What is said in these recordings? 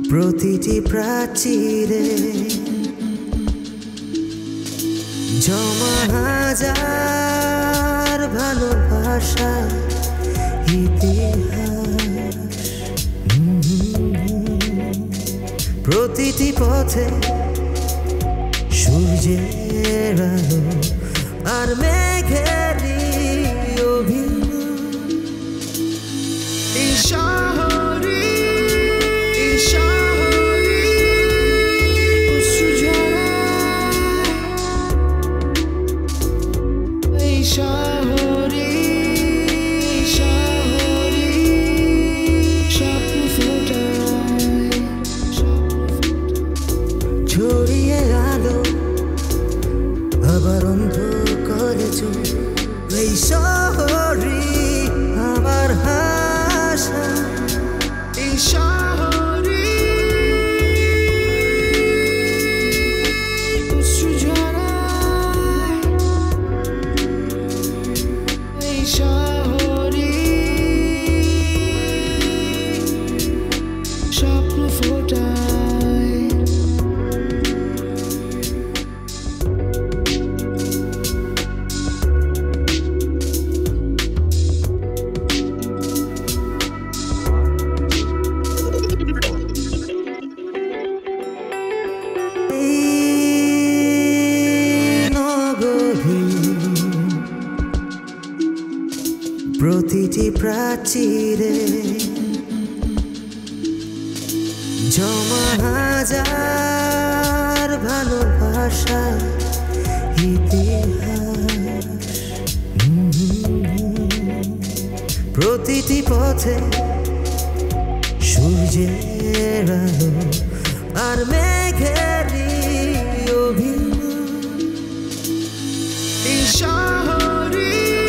প্রতিটি প্রাচীরে জমা হাজার ভালোবাসা ইতিহাস। প্রতিটি পথে সূর্যের আলো আর মেঘেরই অভিনয়। এই শহরে ছড়িয়ে আলো আবার অন্ধ করে চোখ। এই শহরে আমার হাসা, এই শহরে অশ্রু ঝরায়, এই শহরে স্বপ্ন ফোটায়। প্রতিটি প্রাচীরে জমা হাজার ভালোবাসা ইতিহাস। প্রতিটি পথে সূর্যের আলো আর মেঘেরই অভিনয়। এই শহরে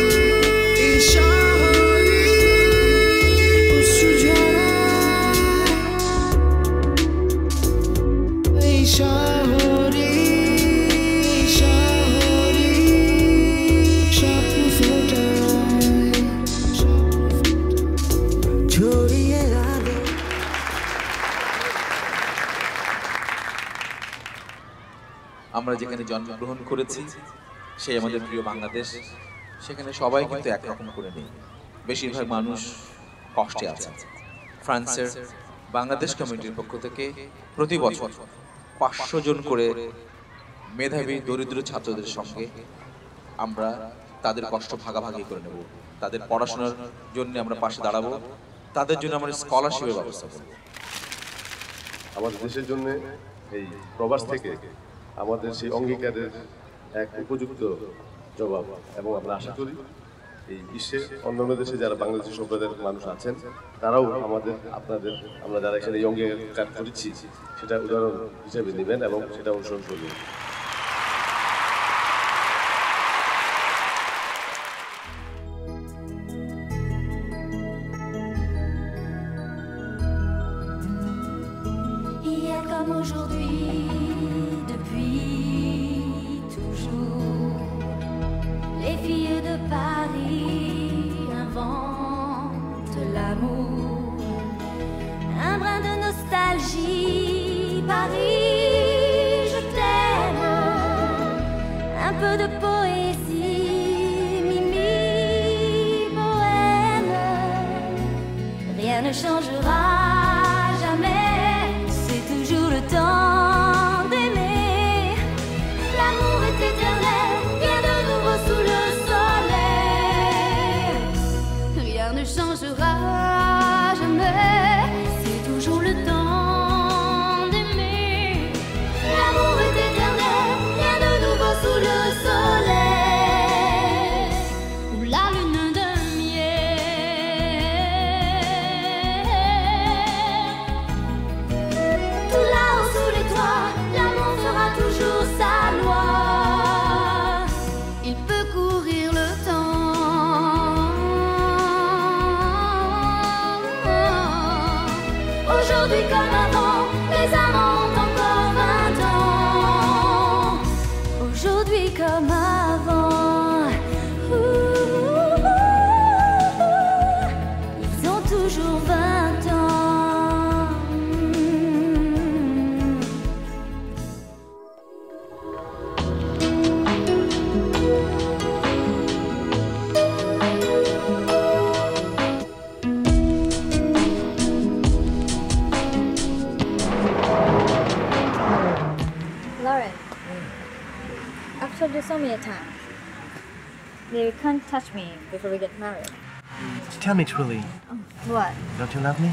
অশ্রু ঝরায়, এই শহরে স্বপ্ন ফোটায়, ছড়িয়ে আলো। আমরা যেখানে জন্মগ্রহণ করেছি সেই আমাদের প্রিয় বাংলাদেশ, সেখানে সবাই কিন্তু একরকম করে নেই। বেশিরভাগ মানুষ কষ্টে আছে। ফ্রান্সের বাংলাদেশ কমিটির পক্ষ থেকে প্রতি বছর 500 জন করে মেধাবী দরিদ্র ছাত্রদের সঙ্গে আমরা তাদের কষ্ট ভাগাভাগি করে নেব। তাদের পড়াশোনার জন্য আমরা পাশে দাঁড়াবো, তাদের জন্য আমরা স্কলারশিপের ব্যবস্থা করব। আমাদের দেশের জন্য এই প্রবাস থেকে আমাদের সেই অঙ্গীকারের এক উপযুক্ত জবাব, এবং আমরা আশা করি এই বিশ্বের অন্যান্য দেশে যারা বাংলাদেশি সম্প্রদায়ের মানুষ আছেন তারাও আপনাদের আমরা যারা এখানে এই অঙ্গীকার করেছি সেটা উদাহরণ হিসেবে নেবেন এবং সেটা অনুসরণ করবেন। Comme aujourd'hui, depuis toujours, les filles de Paris inventent l'amour, un brin de nostalgie, Paris, je t'aime, un peu de poésie, Mimi, poème, rien ne changera. Le temps d'aimer, l'amour est éternel, rien de nouveau sous le soleil. Rien ne changera jamais, c'est toujours le temps d'aimer. L'amour est éternel, rien de nouveau sous le soleil. Ou la lune de toujours sa loi, il peut courir le temps. Aujourd'hui comme avant, les amants ont encore 20 ans. Aujourd'hui comme avant, ils ont toujours 20 ans. you saw me at times. You can't touch me before we get married. Tell me truly, What? don't you love me?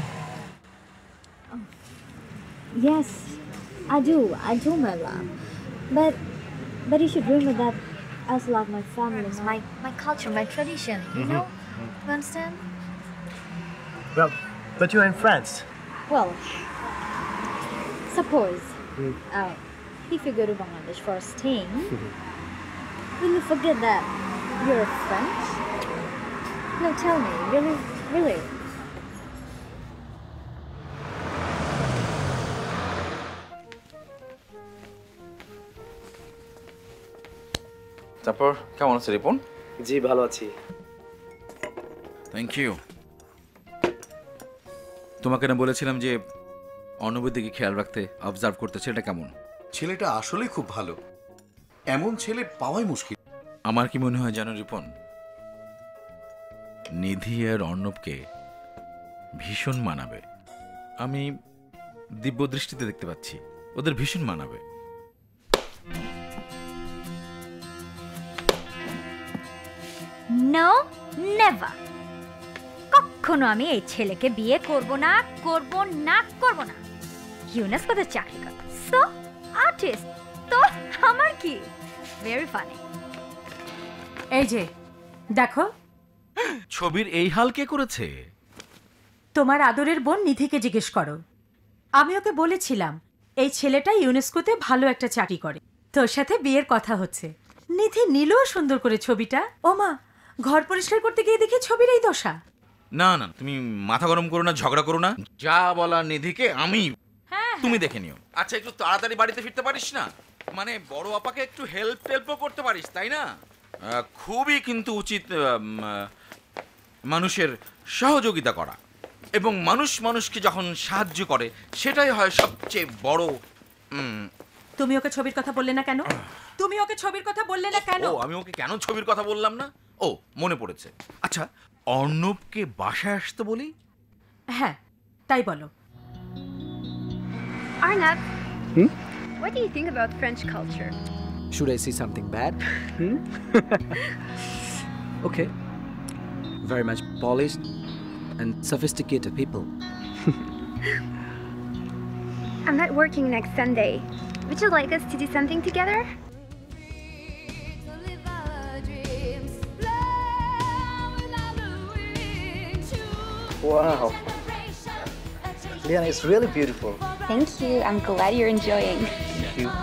Yes, I do. I do, my love. But you should remember that I also love my family, my culture, my tradition. You know? You understand? Well, but you're in France. Well, suppose if you go to Bangladesh for staying, will you forget that you're French? No, tell me, really. তারপর কেমন আছে রিপন? জি ভালো আছি। Thank you. তোমাকে না বলেছিলাম যে অর্ণবের দিকে খেয়াল রাখতে, অবজার্ভ করতে, সেটা কেমন? ছেলেটা আসলেই খুব ভালো, এমন ছেলে পাওয়াই মুশকিল। আমার কি মনে হয় জানো রিপন, নিধি আর অর্ণবকে ভীষণ মানাবে। আমি দিব্য দৃষ্টিতে দেখতে পাচ্ছি ওদের ভীষণ মানাবে। নো নেভার, কখনো আমি এই ছেলেকে বিয়ে করব না। ইউনেস্কোতে চাকরি করে, সো আর্টিস্ট, তো আমার কি? Very funny. এই যে দেখো, ছবির এই হাল কে করেছে? তোমার আদরের বোন নিধিকে জিজ্ঞেস করো। আমি ওকে বলেছিলাম এই ছেলেটা ইউনেস্কোতে ভালো একটা চাকরি করে, তোর সাথে বিয়ের কথা হচ্ছে। নিধি নিলেও সুন্দর করে ছবিটা। ও মা, ঘর পরিষ্কার করতে গিয়ে দেখি ছবির এই দশা। না না, তুমি মাথা গরম করো না, ঝগড়া করো না। যা বলা নিধিকে আমি, তুমি দেখে নিও। আচ্ছা, একটু তাড়াতাড়ি বাড়িতে ফিরতে পারিস না? মানে বড় আপাকে একটু হেল্পও করতে পারিস, তাই না? খুবই কিন্তু উচিত মানুষের সহযোগিতা করা, এবং মানুষকে যখন সাহায্য করে সেটাই হয় সবচেয়ে বড়। তুমি ওকে ছবির কথা বললে না কেন? ও, আমি ওকে কেন ছবির কথা বললাম না? ও, মনে পড়েছে। আচ্ছা, অর্ণবকে বাসায় আসতে বলি? হ্যাঁ, তাই বলো। Arnab, what do you think about French culture? Should I say something bad? Okay. Very much polished and sophisticated people. I'm not working next Sunday. Would you like us to do something together? Wow. Liana, it's really beautiful. Thank you. I'm glad you're enjoying. Thank you.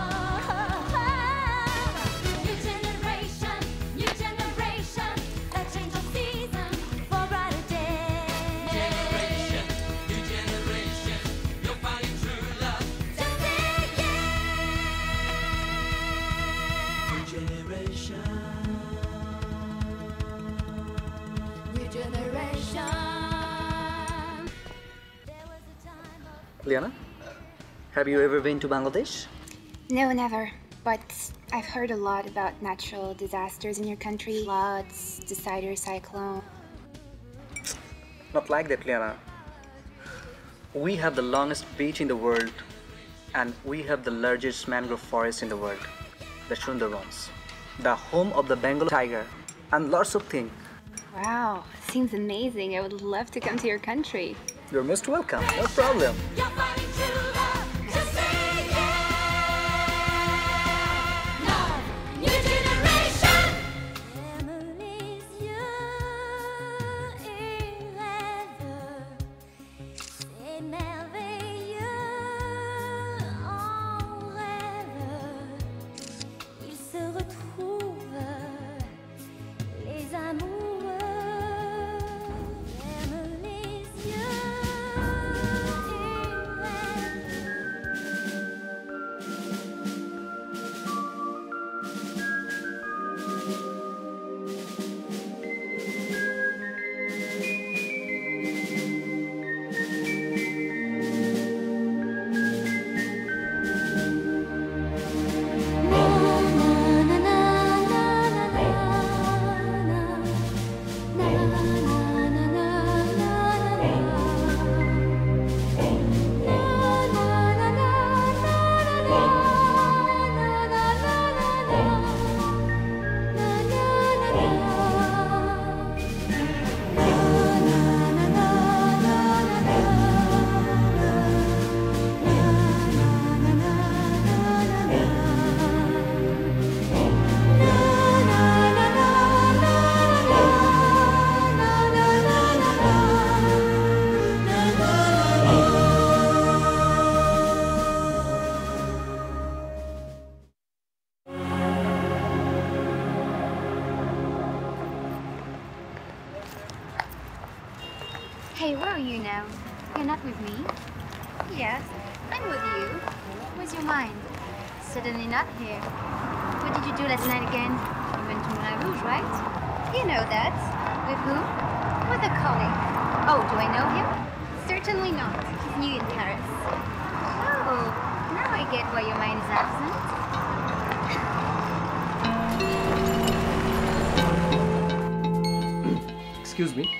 Liana, have you ever been to Bangladesh? No, never. But I've heard a lot about natural disasters in your country. Floods, decider cyclone. Not like that, Liana. We have the longest beach in the world, and we have the largest mangrove forest in the world, the Sundarbans, the home of the Bengal tiger, and lots of things. Wow, seems amazing. I would love to come to your country. You're most welcome. No problem. Hey, where are you now? You're not with me? Yes, I'm with you. Where's your mind? Certainly not here. What did you do last night again? You went to Moulin Rouge, right? You know that. With whom? With a colleague. Oh, do I know him? Certainly not. He's new in Paris. Oh, now I get why your mind is absent. Excuse me.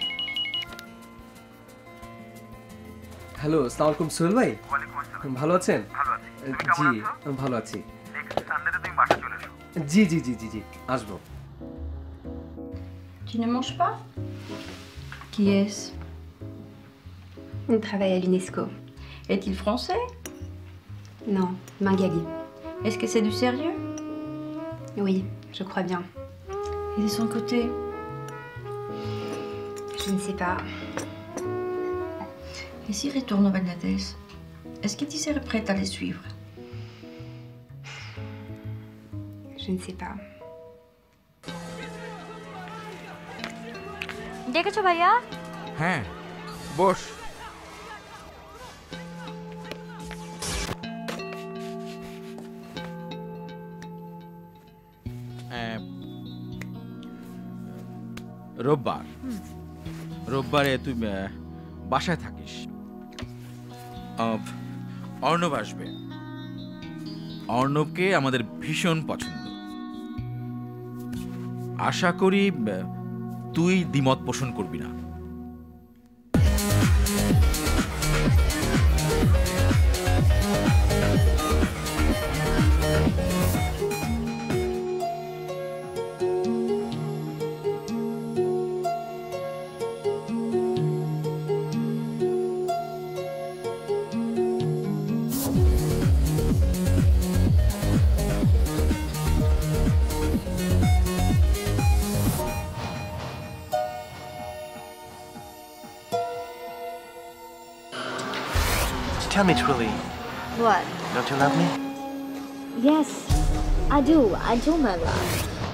Hello, আসসালামু আলাইকুম সোহেল ভাই। ভালো আছেন? জি, ভালো আছি। জি জি জি জি জি আসবো। Tu ne manges pas? Qui est-ce? Il travaille à l'UNESCO. Est-il français? Non, Bengali. Est-ce que c'est du sérieux? Oui, je crois bien. Et de son côté? Je ne sais pas. Et s'il retourne au Bangladesh, est-ce que tu serais prête à les suivre? Je ne sais pas. ডেকেছো ভাইয়া? হ্যাঁ, বস। রোববারে তুই বাসায় থাকিস। অর্ণব আসবে। অর্ণবকে আমাদের ভীষণ পছন্দ। আশা করি তুই দ্বিমত পোষণ করবি না। Tell me truly, What? don't you love me? Yes, I do, my love.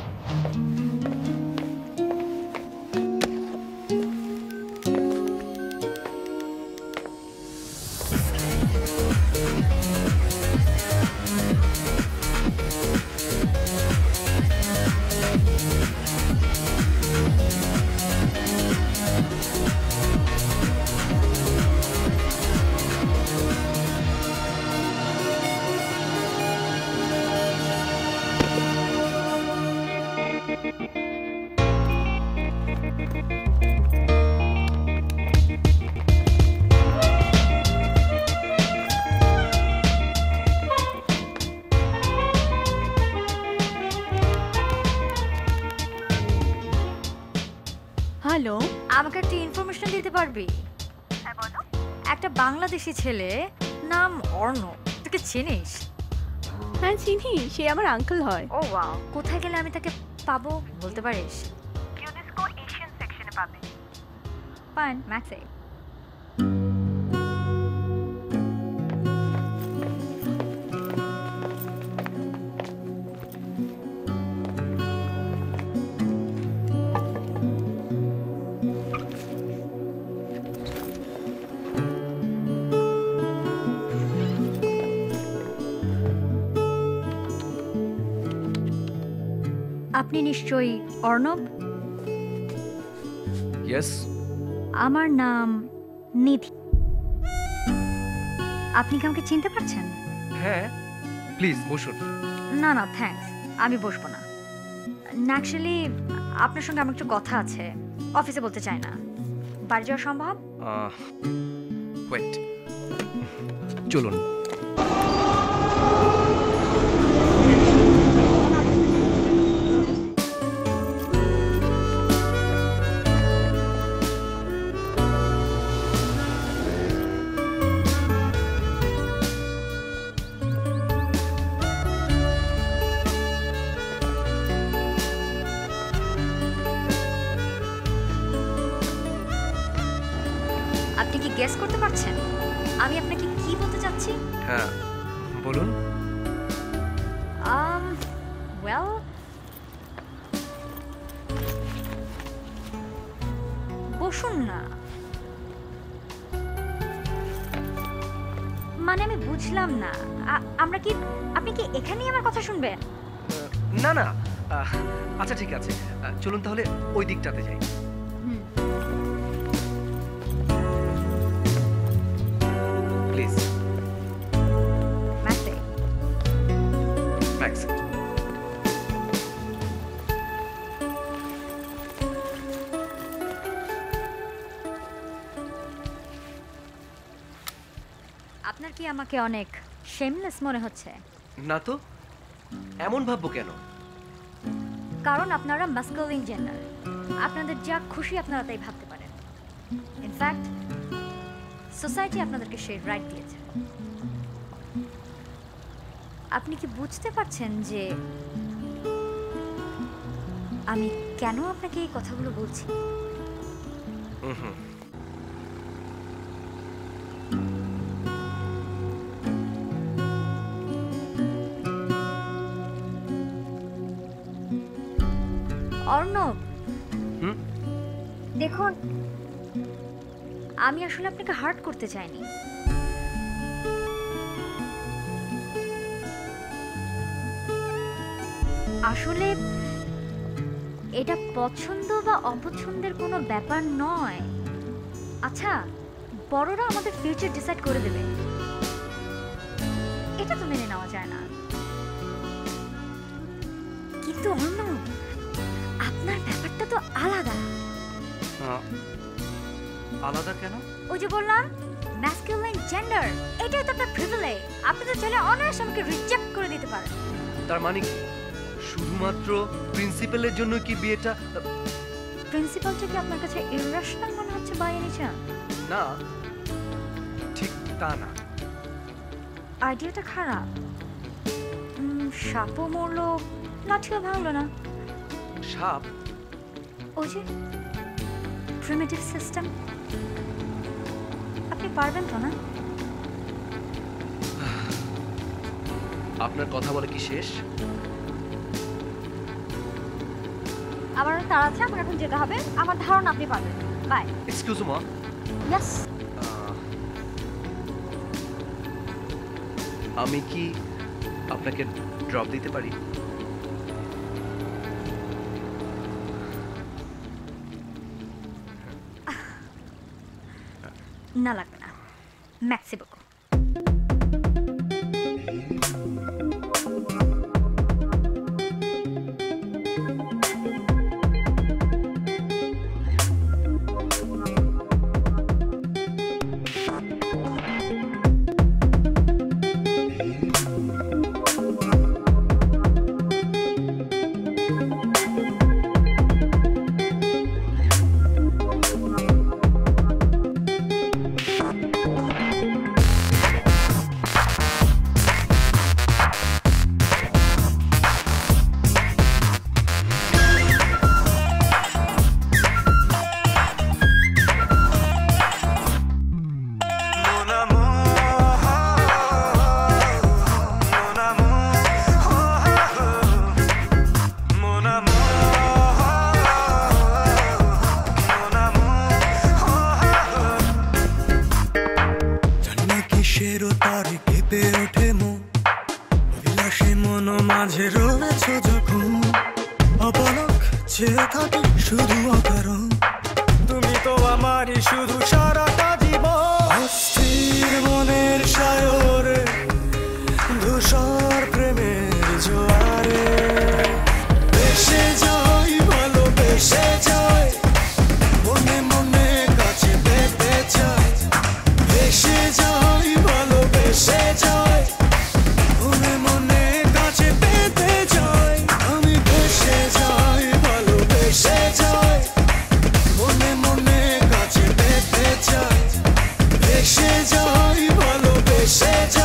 Hello, আমাকে একটা ইনফরমেশন দিতে পারবি? হ্যাঁ বলো। একটা বাংলাদেশি ছেলে, নাম অর্ণব, তোকে চিনিস? হ্যাঁ চিনি, সে আমার আঙ্কেল হয়। ও ওয়াও, কোথায় গেলে আমি তাকে পাবো বলতে পারিস? ইউনেস্কো এশিয়ান সেকশনে পাবে। ফাইন, ম্যাক্সে। আপনি নিশ্চয়ই অর্ণব? ইয়েস। আমার নাম নিধি। আপনি কি আমাকে চিনতে পারছেন? হ্যাঁ, প্লিজ বসুন। না না থ্যাঙ্কস, আমি বসবো না। অ্যাকচুয়ালি আপনার সঙ্গে আমার একটু কথা আছে, অফিসে বলতে চাই না। বাড়ি যাওয়া সম্ভব? ওয়েট, চলুন। আপনি কি গেস করতে পারছেন আমি আপনাকে কি বলতে চাচ্ছি? হ্যাঁ বলুন। ওয়েল, বসুন না। মানে আমি বুঝলাম না, আমরা কি, আপনি কি এখানেই আমার কথা শুনবেন? না না, আচ্ছা ঠিক আছে, চলুন তাহলে ওই দিকটাতে যাই। প্লিজ। Max Max. আপনার কি আমাকে অনেক শেমলেস মনে হচ্ছে? না তো, এমন ভাববো কেন? কারণ আপনারা মাস্কুলিন জেন্ডার, আপনাদের যা খুশি আপনারা তাই ভাবতে পারেন। ইনফ্যাক্ট সোসাইটি আপনাদেরকে সেই রাইট দিয়েছে। আপনি কি বুঝতে পারছেন যে আমি কেন আপনাকে এই কথাগুলো বলছি? অর্ণব, দেখুন আমি আসলে আপনাকে হার্ট করতে চাইনি। আসলে এটা পছন্দ বা অপছন্দের কোনো ব্যাপার নয়। আচ্ছা, বড়রা আমাদের ফিউচার ডিসাইড করে দেবে, এটা তো মেনে নেওয়া যায় না। কিন্তু অর্ণব, আপনার ব্যাপারটা তো আলাদা। আলাদা কেন? ওই যে বললাম ম্যাসকুলিন জেন্ডার, এটাই তো একটা প্রিভিলেজ। আপনি তো চাইলে অনায়াসে আমাকে রিজেক্ট করে দিতে পারেন। তার মানে কি শুধুমাত্র প্রিন্সিপালের জন্য কি বিয়েটা? প্রিন্সিপালটা কি আপনার কাছে ইরেশনাল মনে হচ্ছে বাই এনি চান্স? না, ঠিক তা না। আইডিয়াটা খারাপ। সাপও মরলো, লাঠিও ভাঙলো না। সাপ? ওই যে প্রিমিটিভ সিস্টেম। আপনি পারবেন তো না? আপনার কথা বলে কি শেষ? আমার তার আছে, আমার এখন যেতে হবে। আমার ধারণা আপনি পারবেন। বাই। Excuse me. ইয়েস। আমি কি আপনাকে ড্রপ দিতে পারি? না লাগবে না, ম্যাক্সি বকো। শুধু অকারণ তুমি তো আমারই শুধু সারাটা জীবন। অস্থির মনের সায়রে ধূসর প্রেমের জোয়ারে ভেসে যাই, ভালোবেসে যাই, মনে মনে কাছে পেতে চাই। ভেসে যাই, ভালোবেসে যাই, মনে মনে কাছে পেতে চাই। আমি ভেসে যাই, ভালোবেসে যাই, মনে মনে কাছে পেতে চাই। ভেসে যাই, ভালোবেসে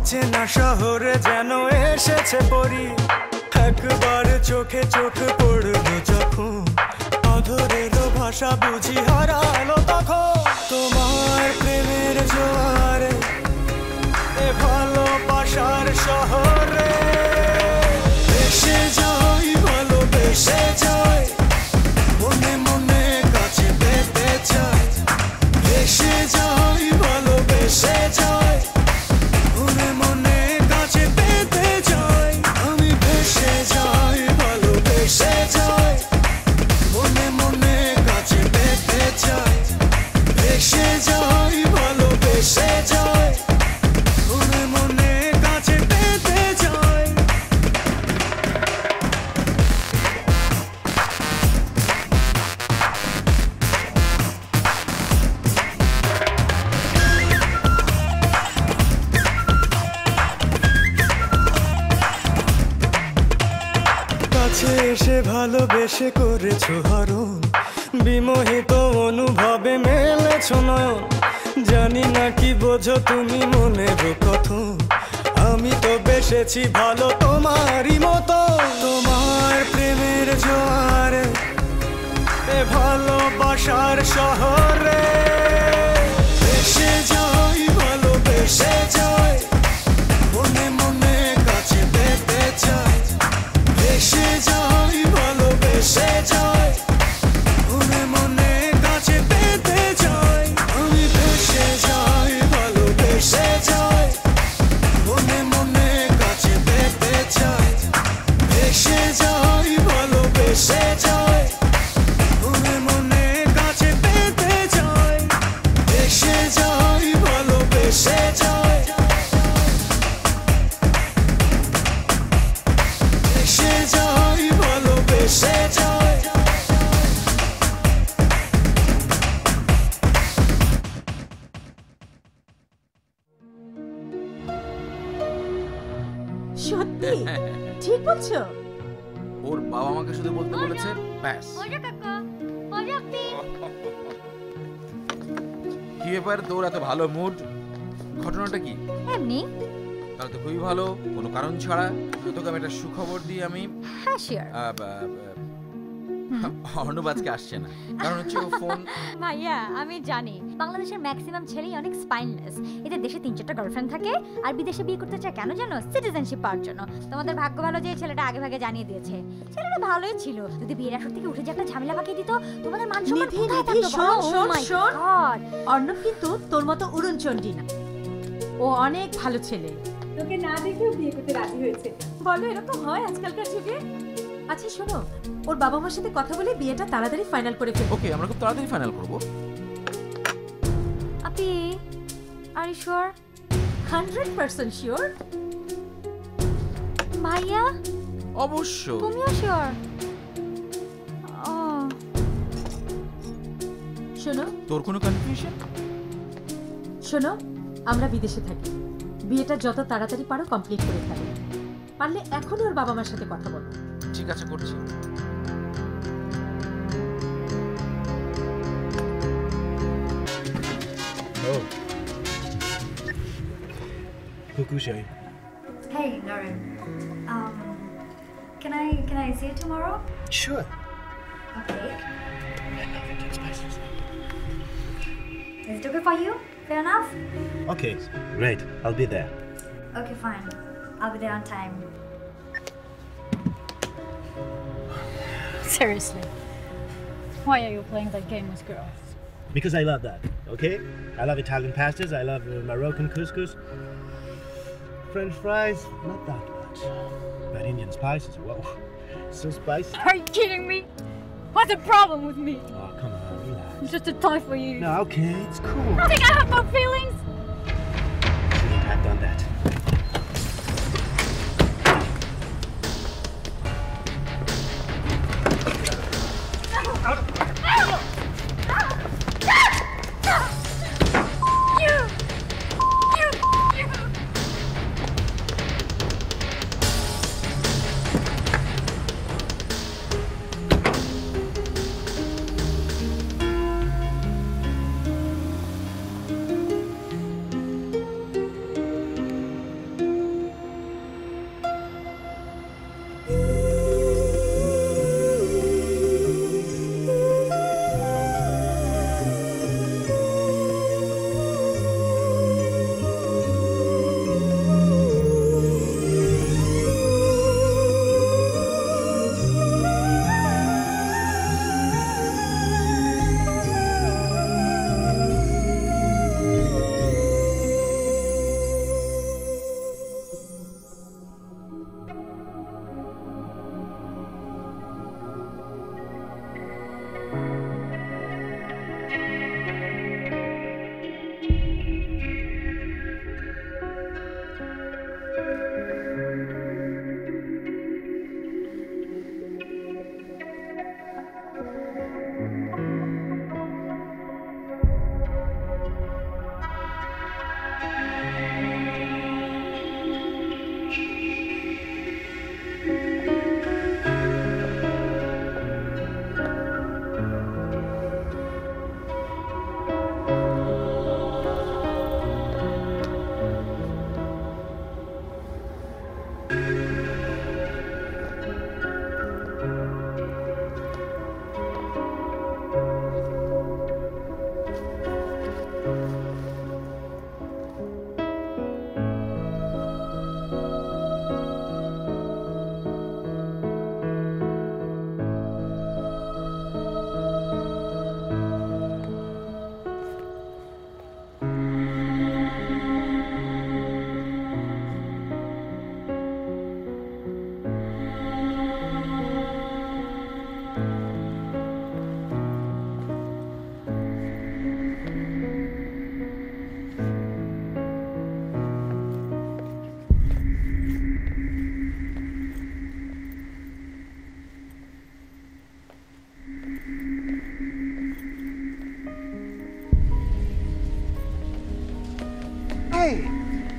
অচেনা শহরে যেন এসেছে পরি একবার চোখে চোখ পড়লো যখন অধরেরও ভাষা বুঝি হারালো তখন তোমার প্রেমের জোয়ারে এ ভালোবাসার শহরে ভেসে যাই ভালোবেসে যাই মনে মনে কাছে পেতে চাই ভেসে যাই ভালোবেসে যাই মনে মনে কাছে পেতে চাই আমি ভেসে যাই ভালোবেসে যাই মনে মনে কাছে পেতে চাই ভেসে যাই ভালোবেসে যাই মনে মনে কাছে পেতে চাই কাছে এসে ভালোবেসে করেছো হরণ বিমোহিত অনুভবে মেলেছ নয়ন জানি না কি বোঝো তুমি মনের কথন আমি তো বেসেছি ভালো তোমারই মতো তোমার প্রেমের জোয়ারে এ ভালোবাসার শহরে ভেসে যাই ভালোবেসে যাই মনে মনে কাছে পেতে চাই ভেসে যাই ভালোবেসে যাই মনে মনে কাছে পেতে চাই আমি ভেসে যাই ভালোবেসে যাই মনে মনে কাছে পেতে চাই ভেসে যাই ভালোবেসে যাই মনে মনে কাছে পেতে চাই ভেসে যাই ভালোবেসে যাই ভেসে যাই ভালোবেসে যাই সত্যি ঠিক বলছো ওর বাবা আমাকে শুধু বলতে বলেছে ব্যাস কি ব্যাপার তোর এত ভালো মুড ঘটনাটা কি এমনি তাহলে তো খুবই ভালো কোনো কারণ ছাড়া তোকে আমি একটা সুখবর দিই আমি হ্যাঁ শিওর অর্ণব আজকে আসছে না কারণ হচ্ছে ও ফোন ভাইয়া আমি জানি বাংলাদেশের ম্যাক্সিমাম ছেলেই অনেক স্পাইনলেস এদের দেশে 3-4টা গার্লফ্রেন্ড থাকে আর বিদেশে বিয়ে করতে চায় কেন জানো সিটিজেনশিপ পাওয়ার জন্য তোমাদের ভাগ্য ভালো যে ছেলেটা আগে ভাগে জানিয়ে দিয়েছে ছেলেটা ভালোই ছিল যদি বিয়ের আসর থেকে উঠে যে একটা ঝামেলা পাকিয়ে দিত তোমাদের মান সম্মান কোথায় থাকতো শোন বলো? শোন Oh my শোন God! অর্ণব কিন্তু তোর মতো উড়নচণ্ডী না ও অনেক ভালো ছেলে তোকে না দেখেও বিয়ে করতে রাজি হয়েছে বলো এরকম হয় আজকালকার যুগে আচ্ছা শোনো ওর বাবা মার সাথে কথা বলে বিয়েটা তাড়াতাড়ি ফাইনাল করে ফেলবো ওকে আমরা খুব তাড়াতাড়ি ফাইনাল করব আপি আর ইউ শিওর 100% শিওর ভাইয়া অবশ্যই তুমিও শিওর ও শোনো তোর কোনো কনফিউশন শোনো আমরা বিদেশে থাকি বিয়েটা যত তাড়াতাড়ি পারো কমপ্লিট করে ফেলো পারলে এখনই ওর বাবা মার সাথে কথা বলো ঠিক আছে করছি Oh. Coucou, chérie. Hey Lauren can I see you tomorrow Sure. okay is it okay for you fair enough Okay, great. I'll be there. okay fine I'll be there on time Seriously, why are you playing that game with girls? Because I love that, okay? I love Italian pastas, I love Moroccan couscous. French fries, not that much. But Indian spices, whoa. So spicy. Are you kidding me? What's the problem with me? Oh, come on, relax. I'm just a toy for you. No, okay, it's cool. I think I have no feelings. Shouldn't have done that.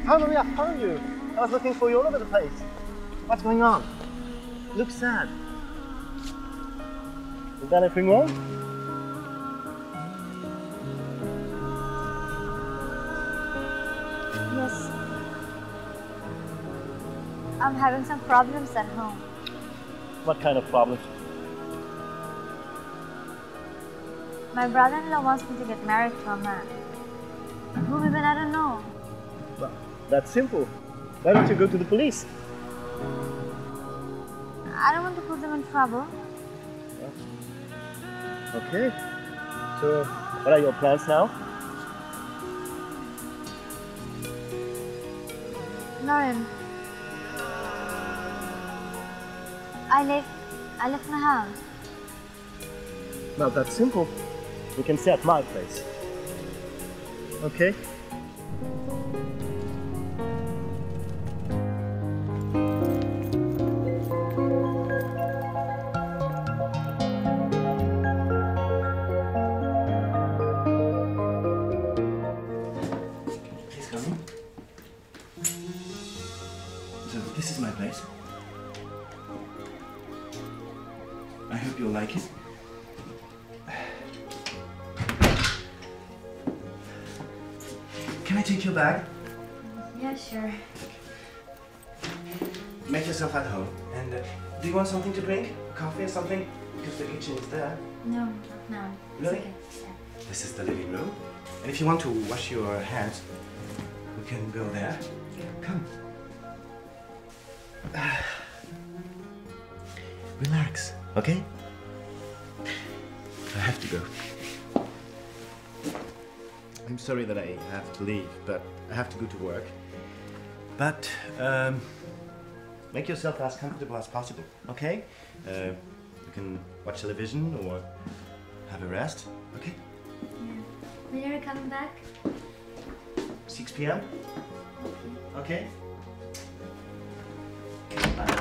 How Maria, how are you? I was looking for you all over the place. What's going on? You look sad. Is that anything wrong? Yes. I'm having some problems at home. What kind of problems? My brother-in-law wants me to get married to a man. Who even I don't know. Well, that's simple. Why don't you go to the police? I don't want to put them in trouble. Okay. So, what are your plans now? Lauren, I left my house. Well, that's simple. We can stay at my place. Okay? Please come in. So, this is my place. I hope you'll like it. Can I take your bag? Yeah, sure. Make yourself at home. And do you want something to drink? Coffee or something? Because the kitchen is there. No, no. Really? It's okay. This is the living room. And if you want to wash your hands, we can go there. Come. Relax, okay? I have to go. I'm sorry that I have to leave, but I have to go to work. But make yourself as comfortable as possible, okay? You can watch television or have a rest, okay? Yeah. When are you coming back? 6 p.m. Okay? Bye.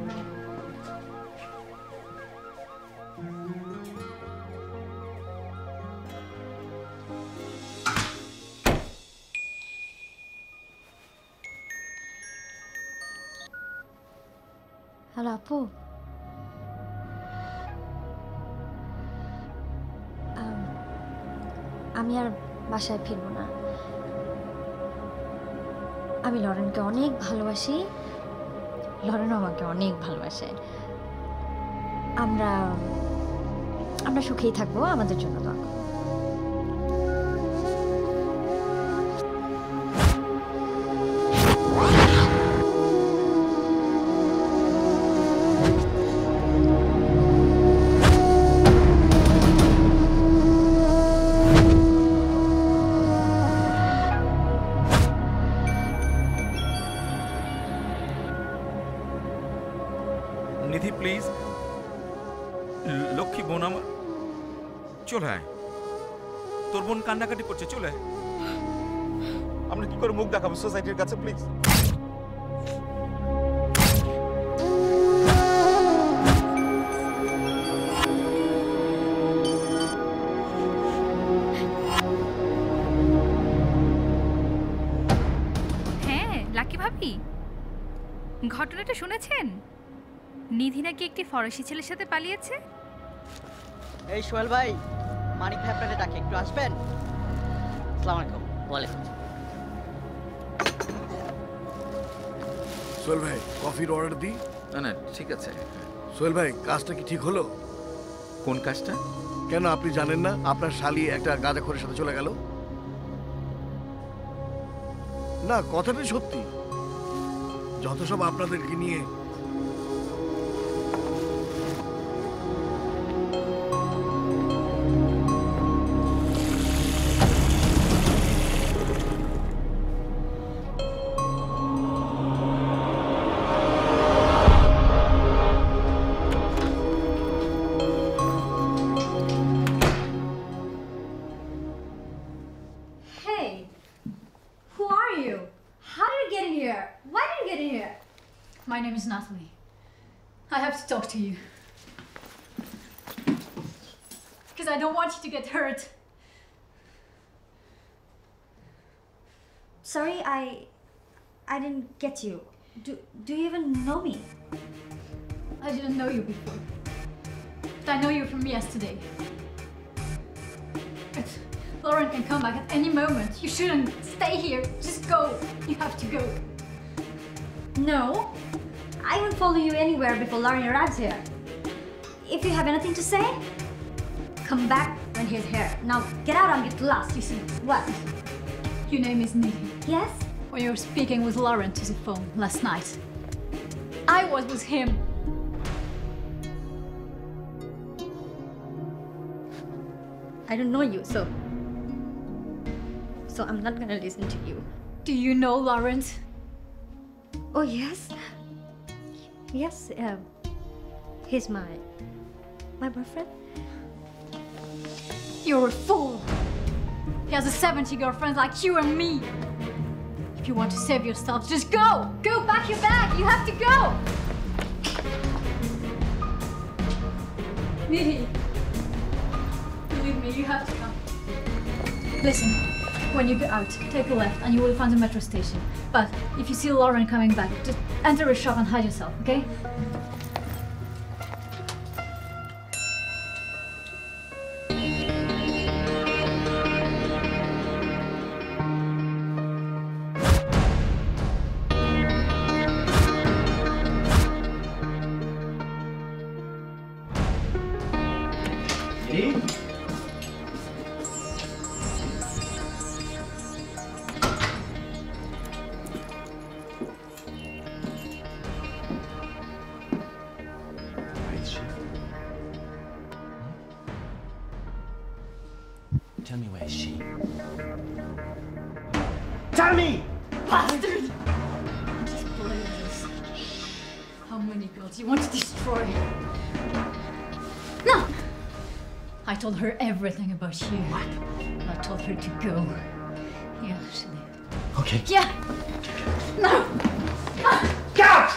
Hello আপু আমি আর বাসায় ফিরবো না আমি লরেনকে অনেক ভালোবাসি লরেনও আমাকে অনেক ভালোবাসে আমরা সুখেই থাকবো আমাদের জন্য দোয়া করো নিধি প্লিজ লক্ষ্মী বোন আমার চলে আয় তোর বোন কান্নাকাটি করছে চলে আয় আমরা কি করে মুখ দেখাবো সোসাইটির কাছে প্লিজ হ্যাঁ লাকি ভাবি ঘটনাটা শুনেছেন নিধি নাকি একটি ফরাসি ছেলের সাথে পালিয়েছে এই সোহেল ভাই মানিক ভাই আপনাকে ডাকে একটু আসবেন আসসালামু আলাইকুম ওয়ালাইকুম সোহেল ভাই কফির অর্ডার দিই না না ঠিক আছে সোহেল ভাই কাজটা কি ঠিক হলো কোন কাজটা কেন আপনি জানেন না আপনার শালি একটা গাঁজাখোরের সাথে চলে গেল না কথাটা সত্যি যত সব আপনাদেরকে নিয়ে Hey, who are you? How did you get in here? Why did you get in here? My name is Natalie. I have to talk to you. Because I don't want you to get hurt. Sorry, I didn't get you. Do you even know me? I didn't know you before. But I know you from yesterday. But Lauren can come back at any moment. You shouldn't stay here. Just go. You have to go. No. I won't follow you anywhere before Lauren arrives here. If you have anything to say, come back when he's here. Now get out and get lost, you see. What? Your name is Nidhi. Yes? When you were speaking with Lauren to the phone last night, I was with him. I don't know you, so I'm not gonna listen to you. Do you know Lawrence? Oh, yes. Yes, he's my boyfriend. You're a fool. He has a 70 girlfriend like you and me. If you want to save yourself, just go! Go, pack your bag! You have to go! Nidhi, believe me, you have to come. Listen, when you go out, take a left and you will find a metro station. But if you see Lauren coming back, just enter a shop and hide yourself, okay? Tell me, where is she? Tell me! Bastard! Just play this. How many girls you want to destroy? No! I told her everything about you. What? I told her to go. Yeah, she did. Okay. Yeah! No! Get out!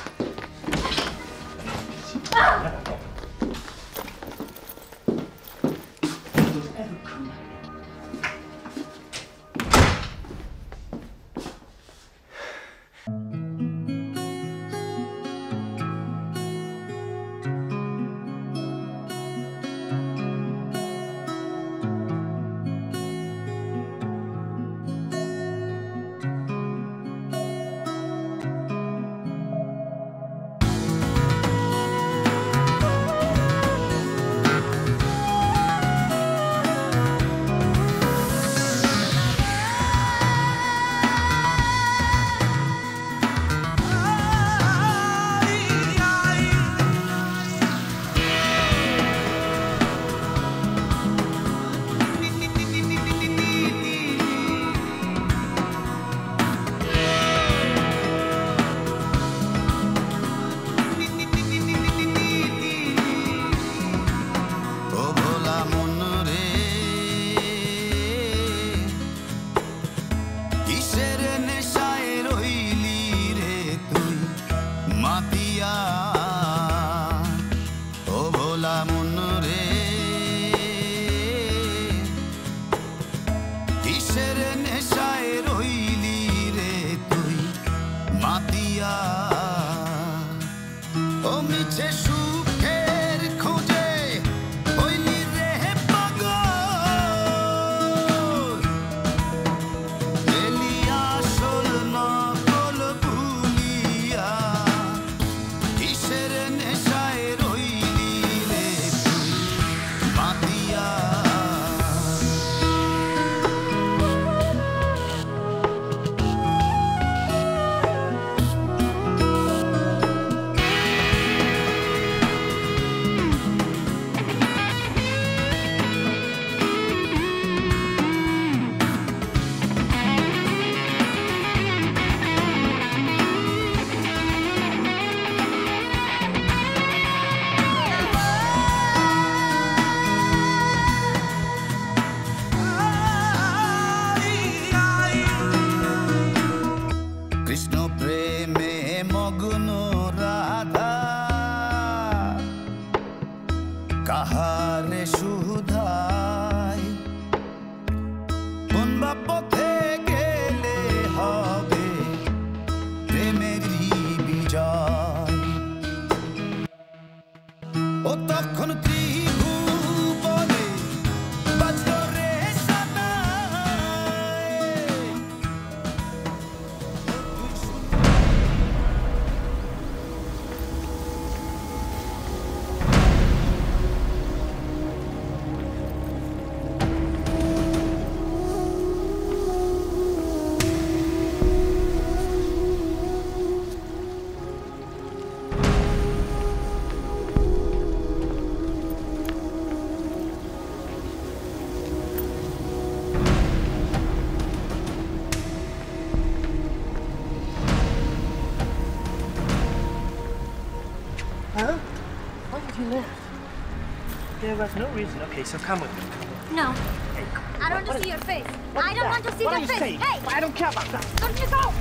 Huh? Why did you leave? There was no reason. Okay, so come with me. No. I don't want to see your face. I don't want to see your face. Hey! I don't care about that. Don't you go!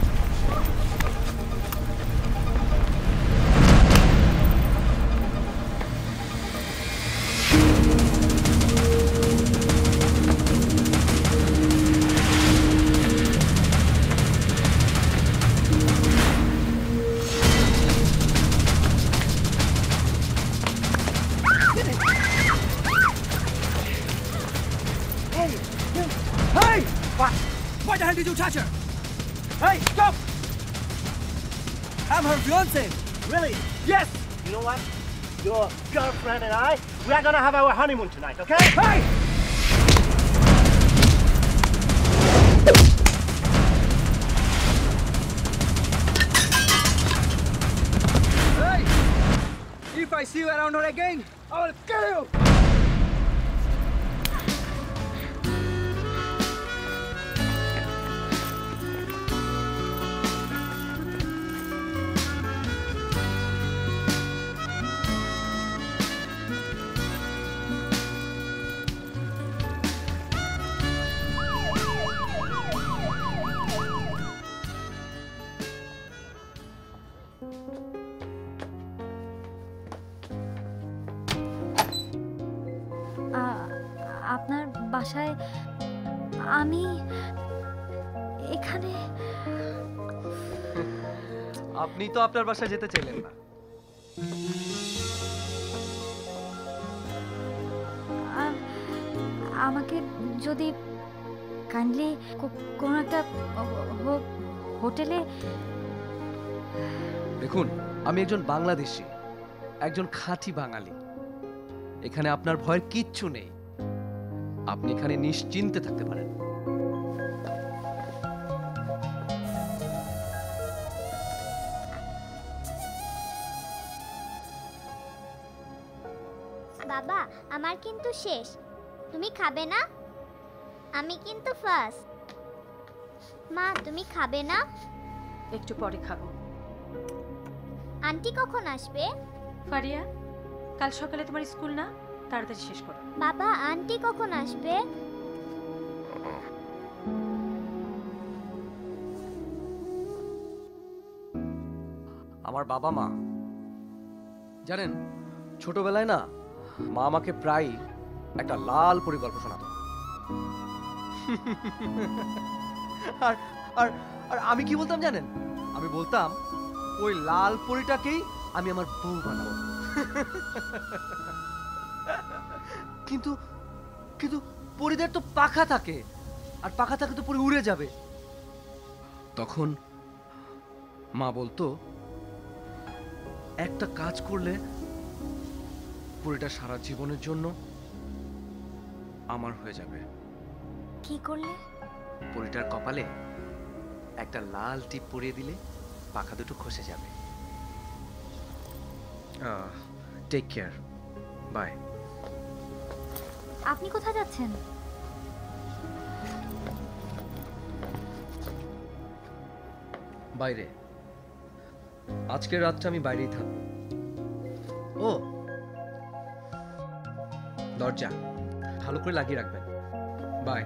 Hey! What? Why the hell did you touch her? Hey, stop! I'm her fiance. Really? Yes! You know what? Your girlfriend and I, we are gonna have our honeymoon tonight, okay? Hey! Hey! If I see you around her again, I will kill you! আপনার বাসায় আমি এখানে আপনি তো আপনার বাসায় যেতে চাইলেন না। আমাকে যদি কাইন্ডলি কোনো একটা হোটেলে। দেখুন, আমি একজন বাংলাদেশী, একজন খাঁটি বাঙালি। এখানে আপনার ভয়ের কিচ্ছু নেই, আপনি এখানে নিশ্চিন্তে থাকতে পারেন। বাবা, আমার কিন্তু শেষ। তুমি খাবে না? আমি কিন্তু ফার্স্ট। মা, তুমি খাবে না? একটু পরে খাবো। আন্টি কখন আসবে? ফারিয়া, কাল সকালে তোমার স্কুল না? তাড়াতাড়ি শেষ করো। বাবা, আন্টি কখন আসবে? আমার বাবা মা জানেন, ছোটবেলায় না মা আমাকে প্রায় একটা লাল পরীর গল্প শোনাতো। আর আর আর আমি কি বলতাম জানেন? আমি বলতাম ওই লাল পরীটাকেই আমি আমার বউ বানাবো। কিন্তু কিন্তু পরীদের তো পাখা থাকে, আর পাখা থাকে তো পরী উড়ে যাবে। তখন মা বলতো একটা কাজ করলে পরীটা সারা জীবনের জন্য আমার হয়ে যাবে। কি করলে? পরীটার কপালে একটা লাল টিপ পরিয়ে দিলে পাখা দুটো খসে যাবে। Take care, bye. আপনি কোথায় যাচ্ছেন? বাইরে। আজকের রাতটা আমি বাইরেই থাকবো। ও, দরজা ভালো করে লাগিয়ে রাখবেন। বাই।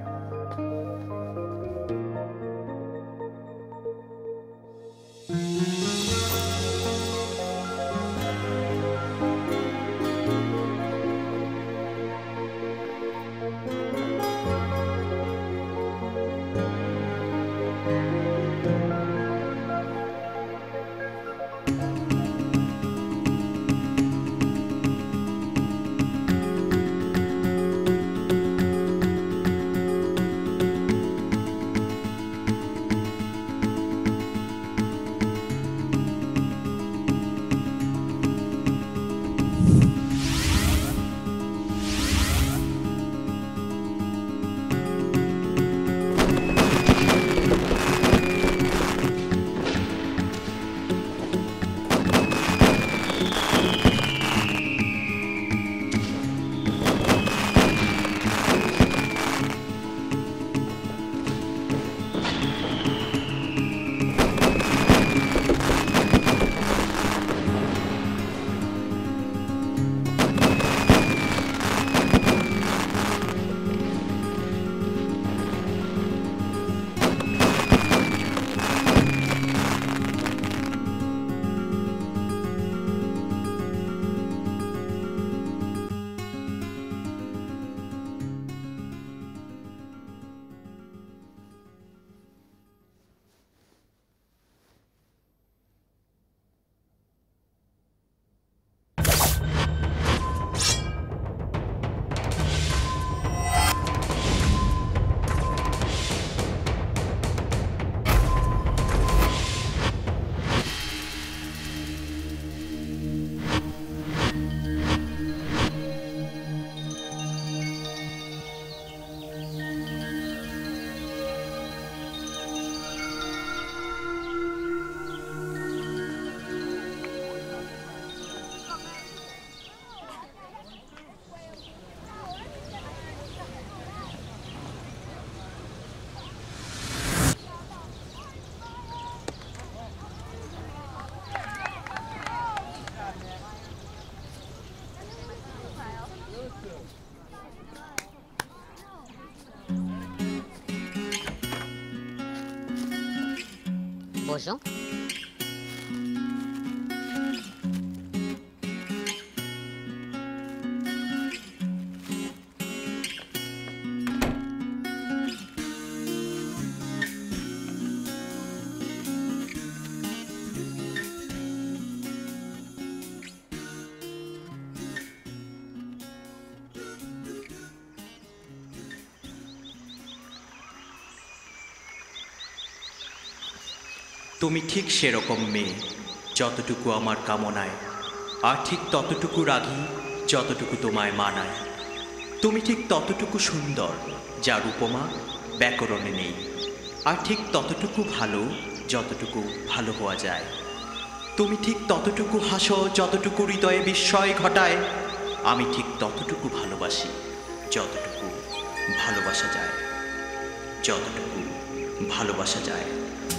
বসো। তুমি ঠিক সেরকম মেয়ে, যতটুকু আমার কামনায়, আর ঠিক ততটুকু রাগী যতটুকু তোমায় মানায়। তুমি ঠিক ততটুকু সুন্দর যার উপমা ব্যাকরণে নেই, আর ঠিক ততটুকু ভালো যতটুকু ভালো হওয়া যায়। তুমি ঠিক ততটুকু হাসো যতটুকু হৃদয়ে বিস্ময় ঘটায়। আমি ঠিক ততটুকু ভালোবাসি যতটুকু ভালোবাসা যায়, যতটুকু ভালোবাসা যায়।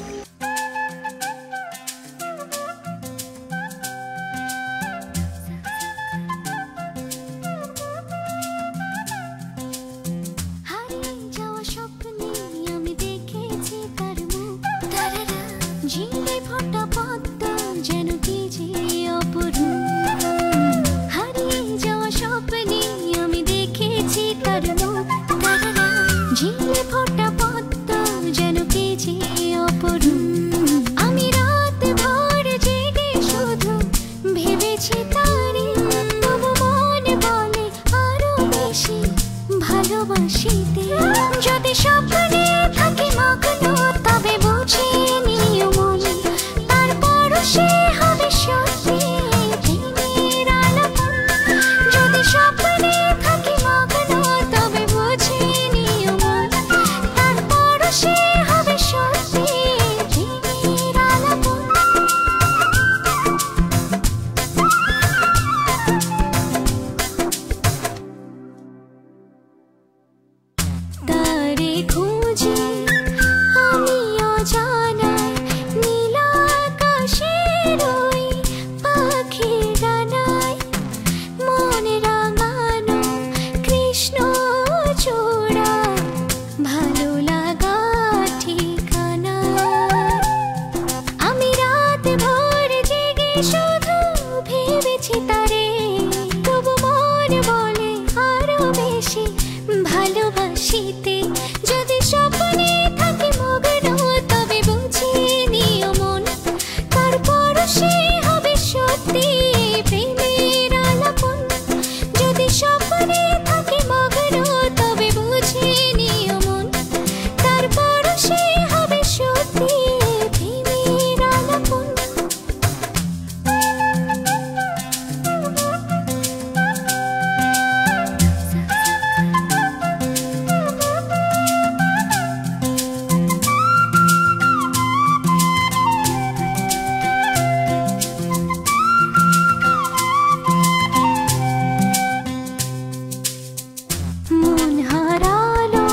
যদি স্বপ্নে থাকি মগ্ন তবে বুঝে নিও মন, তারপর সে হবে সত্যি প্রেমের আলাপন। যদি স্বপ্নে থাকি মগ্ন তবে বুঝে নিও মন, তারপর সে হবে সত্যি প্রেমের আলাপন। তারে খুঁজি আমি অজানায় নীল আকাশের ওই পাখির ডানায়, মন রাঙানো কৃষ্ণ চূড়া ভালো লাগা ঠিকানায়। আমি রাত ভোর জেগে শুধু ভেবেছি তারে, তবু মন বলে আরো বেশি ভালোবাসিতে। যদি স্বপ্নে থাকি মগ্ন তবে বুঝে নিও মন, তারপর সে হবে সত্যি প্রেমের আলাপন। যদি স্বপ্নে থাকি মগ্ন তবে বুঝে নিও মন, তারপর সে হবে সত্যি প্রেমের আলাপন। মন হারালো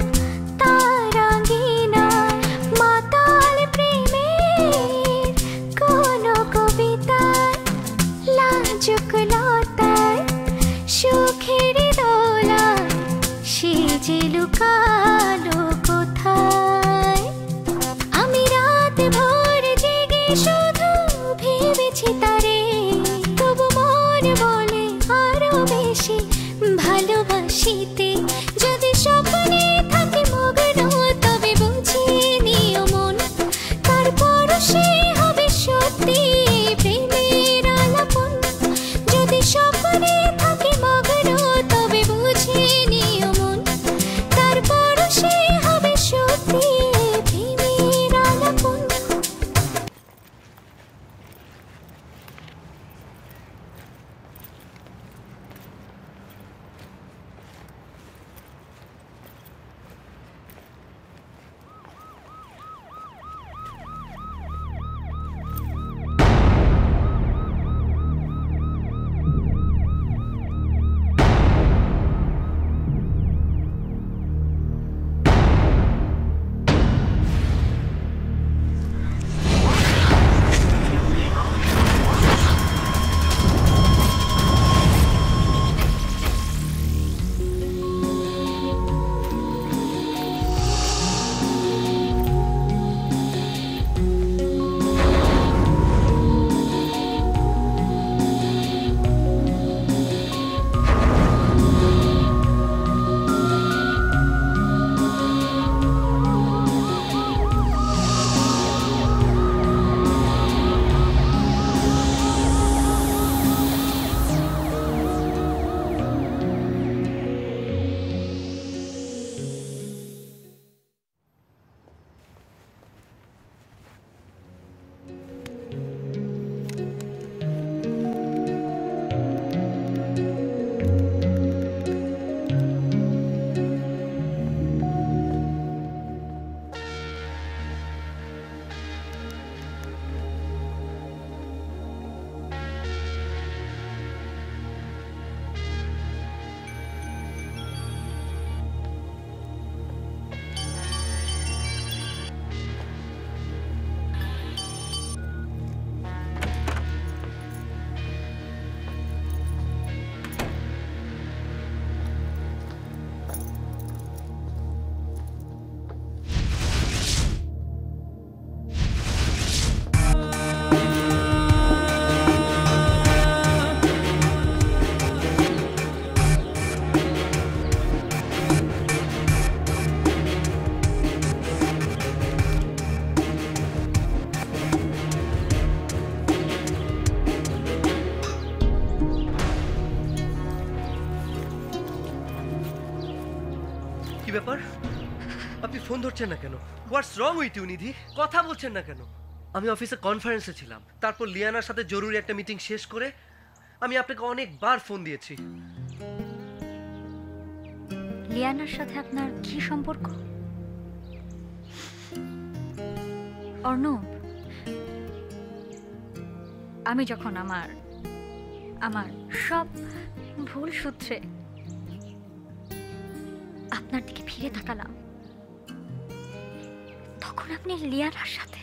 তারাঙ্গিনায় মাতাল প্রেমের কোন কবিতায়, লাজুক লতায় সুখের দোলায় সে যে লুকালো কোথায়। আমি রাত ভোর জেগে শুধু ভেবেছি তারে, তবু মন বলে আরো বেশি ভালোবাসিতে। যদি স্বপ্নে থাকি মগ্ন তবে বুঝে নিও মন, তারপর সে হবে সত্যি প্রেমের আলাপন। যদি স্বপ্নে থাকি মগ্ন তবে বুঝে নিও মন, তারপর সে হবে সত্যি প্রেমের আলাপন। ব্যাপার? আপনি ফোন ধরছেন না কেন? What's wrong with you Nidhi? কথা বলছেন না কেন? আমি অফিসে কনফারেন্সে ছিলাম, তারপর লিয়ানার সাথে জরুরি একটা মিটিং শেষ করে আমি আপনাকে অনেকবার ফোন দিয়েছি। লিয়ানার সাথে আপনার কি সম্পর্ক? অর্ণব, আমি যখন আমার সব ভুল সূত্রে আপনার দিকে ফিরে তাকালাম, তখন আপনি লিয়ানার সাথে।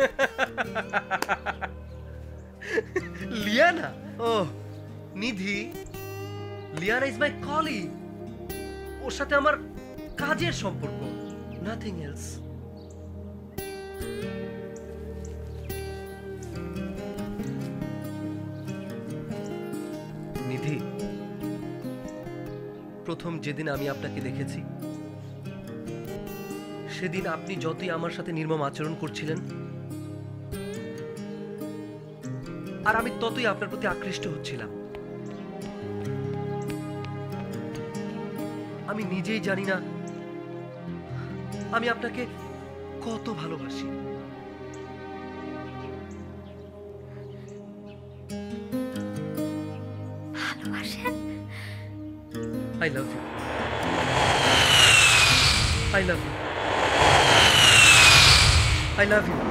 লিয়ানা? ও Nidhi, Liana is my colleague. ওর সাথে আমার কাজের সম্পর্ক, নাথিং এলস। নিধি, প্রথম যেদিন আমি আপনাকে দেখেছি, সেদিন আপনি যতই আমার সাথে নির্মম আচরণ করছিলেন, আর আমি ততই আপনার প্রতি আকৃষ্ট হচ্ছিলাম। আমি নিজেই জানি না আমি আপনাকে কত ভালোবাসি। ভালোবাসেন? I love you. I love you. I love you.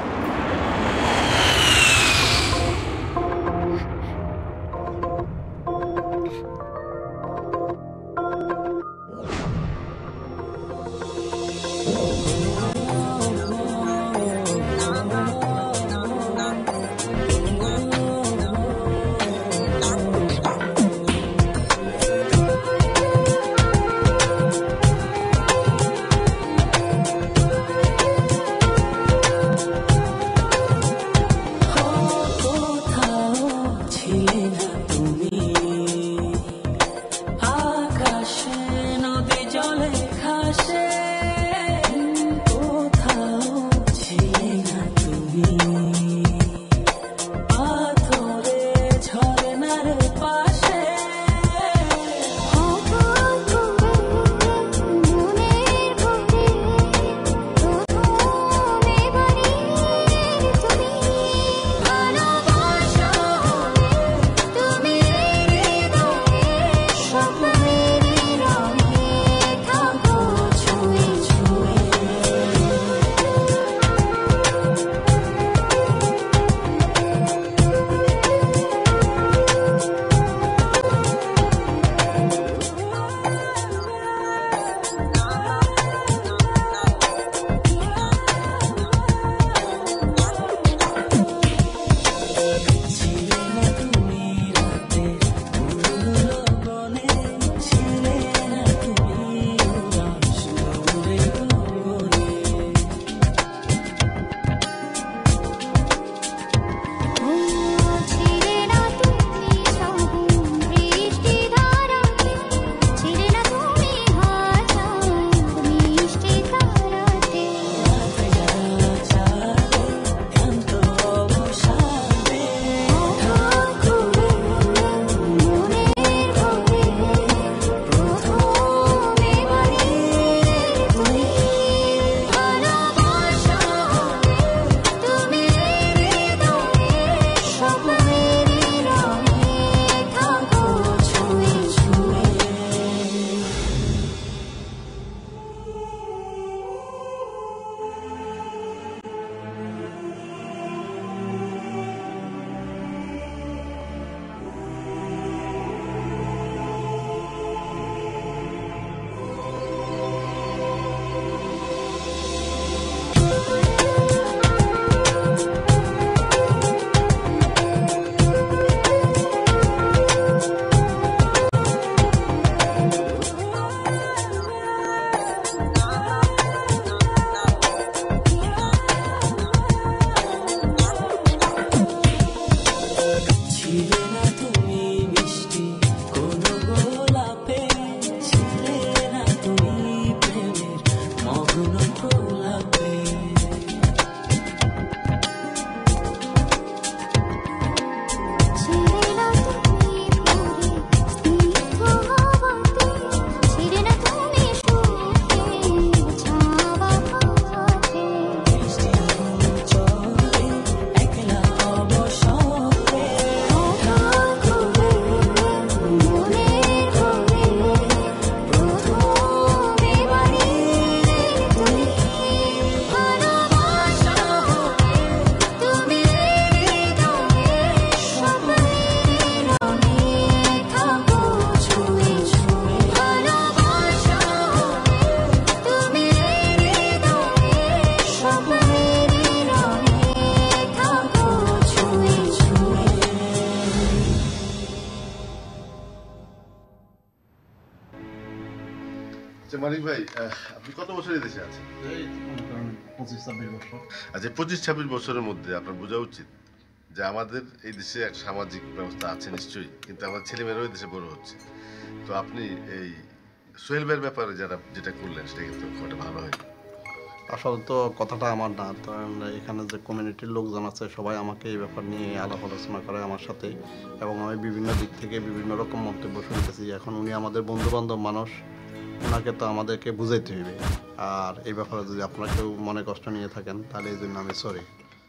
আচ্ছা মানিক ভাই, আপনি কত বছর এই দেশে আছেন? এই 25-26 বছর। আচ্ছা 25-26 বছরের মধ্যে আপনার বোঝা উচিত যে আমাদের এই দেশে একটা সামাজিক ব্যবস্থা আছে নিশ্চয়ই, কিন্তু আমার ছেলেমেয়েরাও এই দেশে বড় হচ্ছে। তো আপনি এই সোহেল ভাইয়ের ব্যাপারে যেটা করলেন সেটা কিন্তু খুব একটা ভালো হয়নি। আসলে তো কথাটা আমার না, কারণ এখানে যে কমিউনিটির লোকজন আছে সবাই আমাকে এই ব্যাপার নিয়ে আলাপ আলোচনা করে আমার সাথে, এবং আমি বিভিন্ন দিক থেকে বিভিন্ন রকম মন্তব্য শুনতেছি। এখন উনি আমাদের বন্ধুবান্ধব মানুষ, ওনাকে তো আমাদেরকে বুঝাইতে হইবে। আর এই ব্যাপারে যদি আপনারা কেউ মনে কষ্ট নিয়ে থাকেন তাহলে এই জন্য আমি সরি।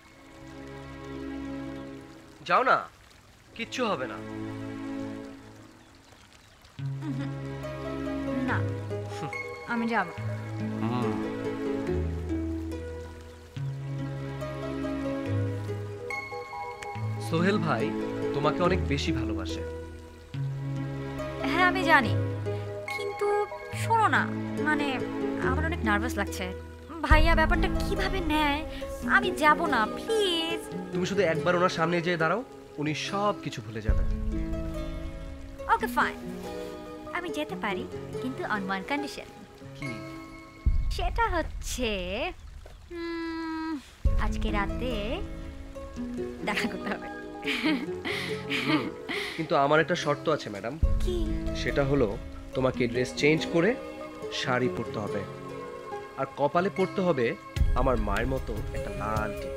যাও না, কিচ্ছু হবে না। না, আমি যাব। সোহেল ভাই তোমাকে অনেক বেশি ভালোবাসে। হ্যাঁ আমি জানি, কিন্তু শোনো না, মানে আমার অনেক নার্ভাস লাগছে। ভাইয়া ব্যাপারটা কিভাবে নেয়, আমি যাব না প্লিজ। তুমি শুধু একবার ওনার সামনে যেয়ে দাঁড়াও, উনি সব কিছু ভুলে যাবেন। ওকে ফাইন, আমি যেতে পারি, কিন্তু অন ওয়ান কন্ডিশন। কি? সেটা হচ্ছে আজকে রাতে দেখা করতে হবে। কিন্তু আমার একটা শর্ত আছে ম্যাডাম। কি? সেটা হলো তোমাকে ড্রেস চেঞ্জ করে শাড়ি পরতে হবে, আর কপালে পরতে হবে আমার মায়ের মতো একটা লাল টিপ।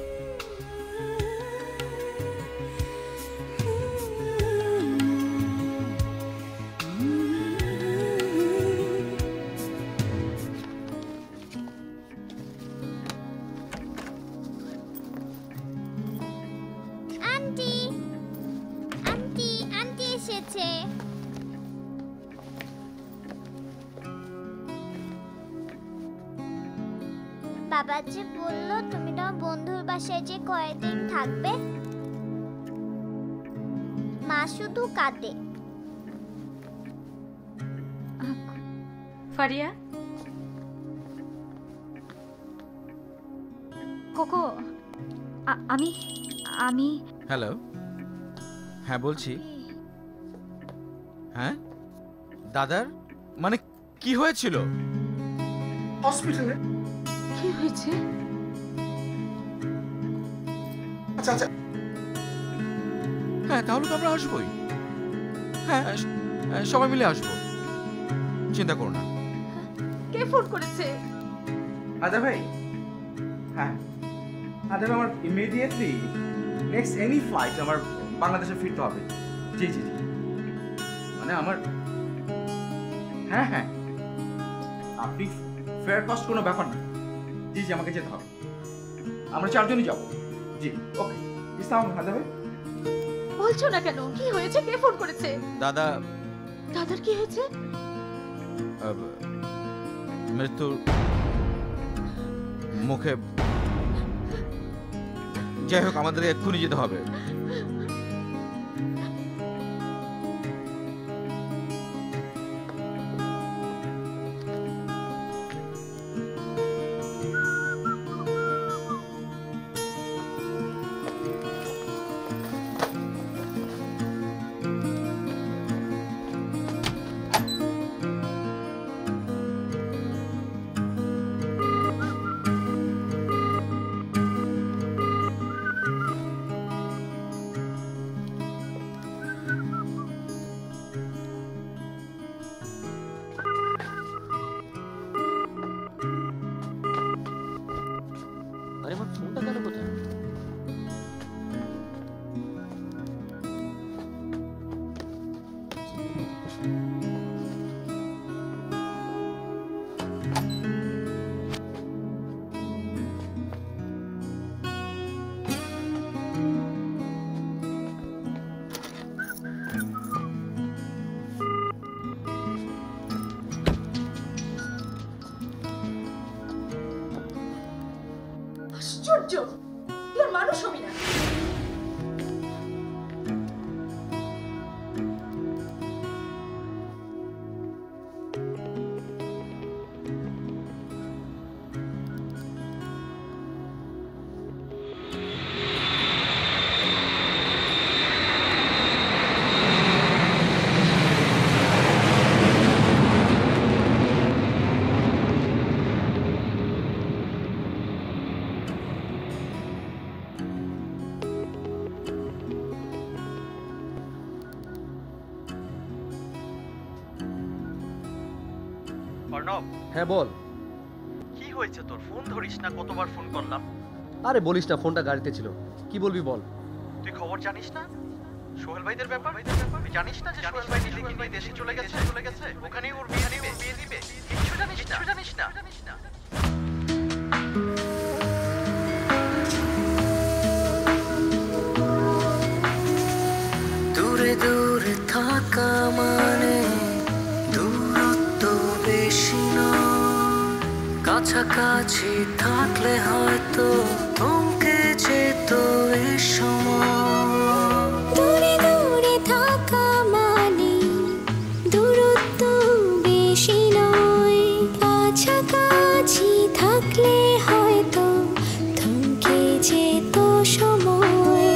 আন্টি আন্টি আন্টি এসেছে। বাবা যে বললো তুমি তোমার বন্ধুর বাসায় যে কয়েকদিন থাকবে। মা শুধু কাঁদে। ফারিয়া, কোকো, আমি আমি হ্যালো, হ্যাঁ বলছি। হ্যাঁ দাদার মানে কি হয়েছিল? হসপিটালে কি হয়েছে? আচ্ছা আচ্ছা, হ্যাঁ তাহলে তো আমরা আসবোই। হ্যাঁ সবাই মিলে আসবো, চিন্তা করো না। কে ফোন করেছে? আদা ভাই, হ্যাঁ আদা ভাই, আমার ইমিডিয়েটলি নেক্সট এনি ফ্লাইট আমার বাংলাদেশে ফিরতে হবে। জি জি জি, মানে আমার, হ্যাঁ হ্যাঁ, আপনি ফেয়ার কস্ট কোনো ব্যাপার না। জি জি, আমাকে যেতে হবে, আমরা চারজনই যাবো। জি ওকে, ইসলাম আদা ভাই। বলছো না কেন? কি হয়েছে? কে ফোন করেছে? দাদা। দাদার কি হয়েছে? মৃত্যুর মুখে। যাই হোক, আমাদের এক্ষুনি যেতে হবে। অর্ণব। হ্যাঁ বল। কি হয়েছে তোর? ফোন ধরিস না, কতবার ফোন করলাম। আরে বলিস না, ফোনটা গাড়িতে ছিল। কি বলবি বল। তুই খবর জানিস না সোহেল ভাইদের ব্যাপার? তুই জানিস না যে সোহেল ভাই দিল্লি দেশে চলে গেছে? ওখানেই ওর বিয়ে দিবে। কিচ্ছু জানিস না। দূরে দূরে থাকা মানে দূরত্ব বেশি নয়, কাছাকাছি থাকলে হয়তো থমকে যেত এ সময়। দূরে দূরে থাকা মানে দূরত্ব বেশি নয়, কাছাকাছি থাকলে হয়তো থমকে যেত সময়।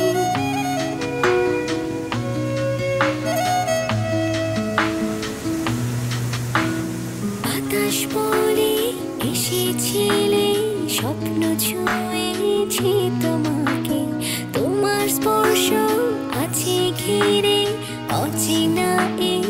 বাতাস বলে এসেছিলে, স্বপ্ন ছুঁয়েছে তোমাকে, তোমার স্পর্শ আছে ঘিরে অচেনা এই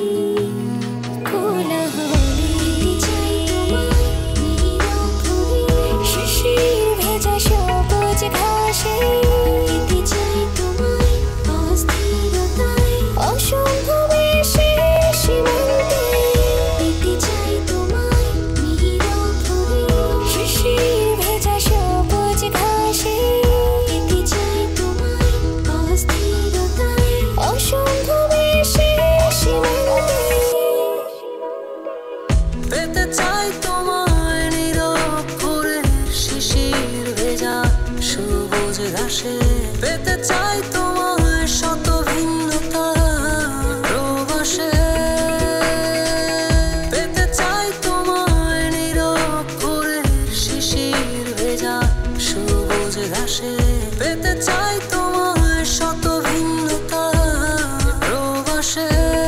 কোলাহলে। চাই তোমায় নীরবে শিশির ভেজা সবুজ ঘাসে, পেতে চাই তোমায় অস্থিরতায় অসম্ভব এসে সীমান্তে, পেতে চাই তোমায় নীরবে শিশির ভেজা সবুজ ঘাসে, পেতে চাই তোমায় অস্থিরতায় অসম্ভব এসে সীমান্তে। পেতে চাই তোমায় নীরব ভোরের শিশির ভেজা সবুজ ঘাসে, পেতে চাই তোমায় শত ভিন্নতা প্রবাসে, পেতে চাই তোমায় নীরব ভোরের শিশির ভেজা সবুজ ঘাসে, পেতে চাই তোমায় শত ভিন্নতা প্রবাসে।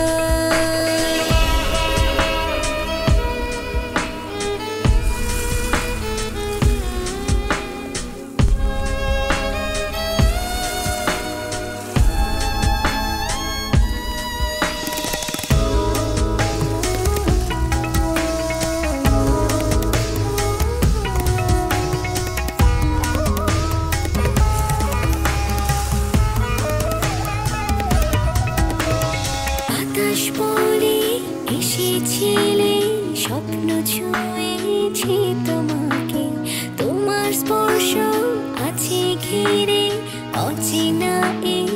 বাতাস বলে এসেছিলে, স্বপ্ন ছুঁয়েছে তোমাকে, তোমার স্পর্শ আছে ঘিরে অচেনা এই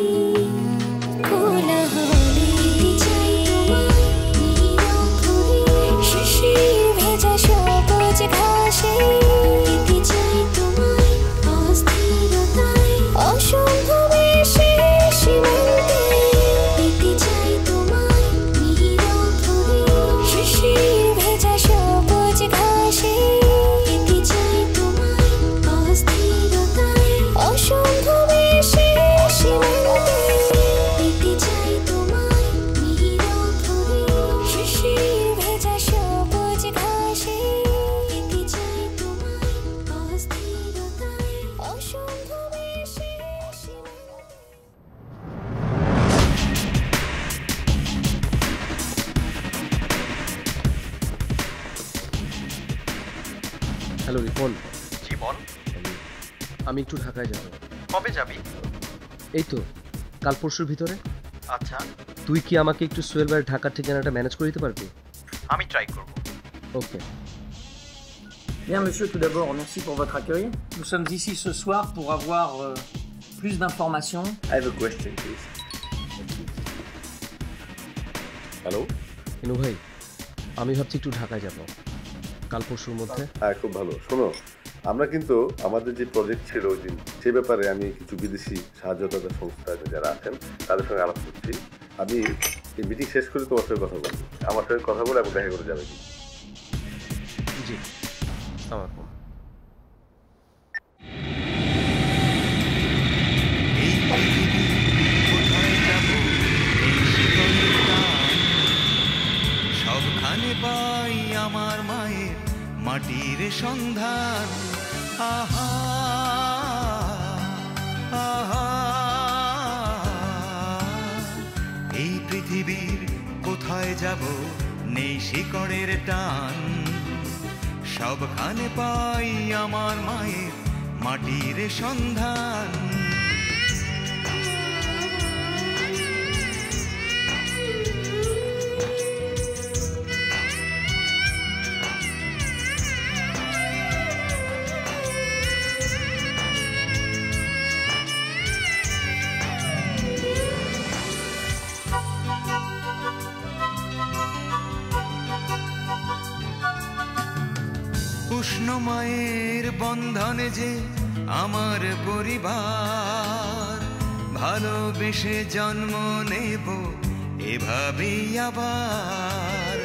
কোলাহলে। চাই তোমায় নীরবে শিশির ভেজা সবুজ ঘাসে, পেতে চাই তোমায় অস্থিরতায় অসম্ভব এসে সীমান্তে, পেতে চাই তোমায় নীরবে শিশির ভেজা সবুজ ঘাসে, পেতে চাই তোমায় অস্থিরতায় অসম্ভব এসে সীমান্তে, পেতে চাই তোমায় নীরবে শিশির ভেজা সবুজ ঘাসে, পেতে চাই তোমায় অস্থিরতায় অসম্ভব এসে সীমান্তে। হ্যালো রিপন। জি বল। আমি একটু ঢাকায় যাব। কবে যাবি? এই তো কাল পরশুর ভিতরে। আচ্ছা, তুই কি আমাকে একটু সোহেল ভাইয়ের ঢাকার ঠিকানাটা ম্যানেজ করে দিতে পারবি? আমি ট্রাই করব। Okay. Bien, monsieur, tout d'abord, merci pour votre accueil. Nous sommes ici ce soir pour avoir plus d'informations. I have a question, please. Hello Inu ভাই, আমি ভাবছি একটু ঢাকায় যাব কাল পরশুর মধ্যে। হ্যাঁ, খুব ভালো। শোনো, আমরা কিন্তু আমাদের যে প্রজেক্ট ছিল ওই দিন, সে ব্যাপারে আমি কিছু বিদেশি সাহায্যদাতা সংস্থা যারা আছেন তাদের সঙ্গে আলাপ করছি। আমি এই মিটিং শেষ করে তোমার সঙ্গে কথা বলবো। আমার সঙ্গে কথা বলে আমি দেখা করে যাবে। জি, আসসালামু আলাইকুম। সবখানে পাই আমার মায়ের মাটির সন্ধান। আহা আহা, এই পৃথিবীর কোথায় যাব নেই শিকড়ের টান। সবখানে পাই আমার মায়ের মাটির সন্ধান। উষ্ণ মায়ের বন্ধনে যে আমার পরিবার, ভালোবেসে জন্ম নেব এভাবেই আবার।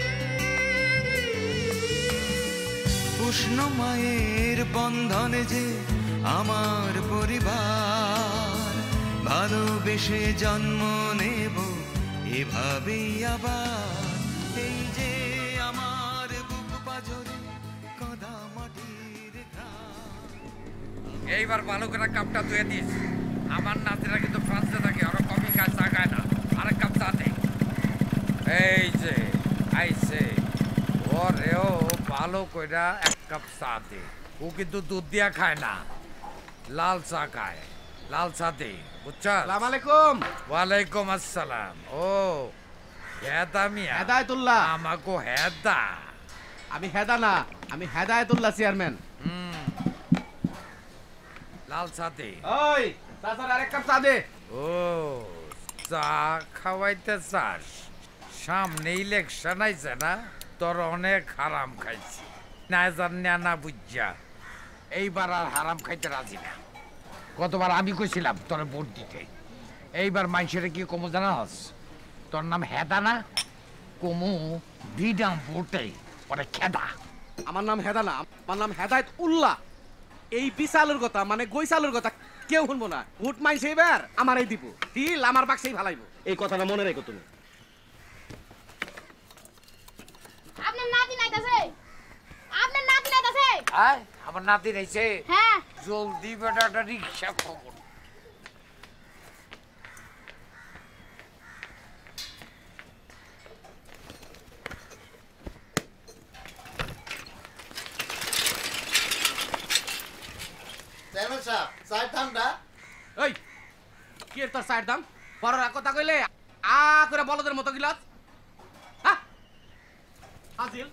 উষ্ণ মায়ের বন্ধনে যে আমার পরিবার, ভালোবেসে জন্ম নেব এভাবেই আবার। এই যে আমার বুক পাজরে কাদা মাটির ঘাম। এইবার ভালো করে কাপটা ধুয়ে দিস। আমার নাতিরা কিন্তু ফ্রান্সে থাকে, ওরা কফি খায়, চা খায় না। আরেক কাপ চা দে। এই যে আইছে ওরেও ভালো কইরা এক কাপ চা দে। ও কিন্তু দুধ দিয়া খায় না, লাল চা খায়। লাল চা দে, বুঝছ? আসসালামু আলাইকুম। ওয়ালাইকুম আসসালাম। ও হেদা মিয়া। হেদায়েতুল্লাহ। আমাকে হেদা। আমি হেদা না, আমি হেদায়েতুল্লাহ চেয়ারম্যান। লাল চা দে। ওই চাচার আরেক কাপ চা দে। ও চা খাওয়াইতে চাস? সামনে ইলেকশন আইছে না, তোর অনেক হারাম খাইছি না জানিয়া না বুঝা। এইবার আর হারাম খাইতে রাজি না। কতবার আমি কইছিলাম তোর ভোট দিতে। এইবার মানুষের কি কমু জানাস? তোর নাম হেদা না, কমু বিডাম ভোটে ওরে খেদা। আমার নাম হেদা না, আমার নাম হেদায়েত উল্লাহ। এই বিশালের কথা মানে গৈসালের কথা কেউ শুনবো না। ভোট মাইছে এবার আমারই দিব, দিল আমার বাক্সেই ভালাইবো। এই কথাটা মনে রেখো তুমি। আপনার নাতি নাইতাছে, আপনার নাতি নাইতাছে। আয় আমার নাতি রইছে। হ্যাঁ জলদি বেটাটা রিকশা খবর। চেয়ারম্যান সাহেব, চায়ের দামটা? এই কি এর তোর চায়ের দাম? বড় কথা কইলে আ করে বলদের মতো গিলাস। হ্যাঁ হাজিল।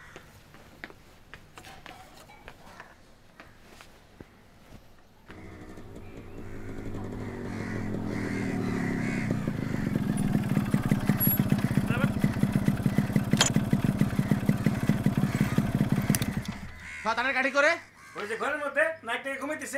ফাতানের কাঠি করে ওই যে ঘরের মধ্যে নাইট থেকে ঘুমাইতেছে।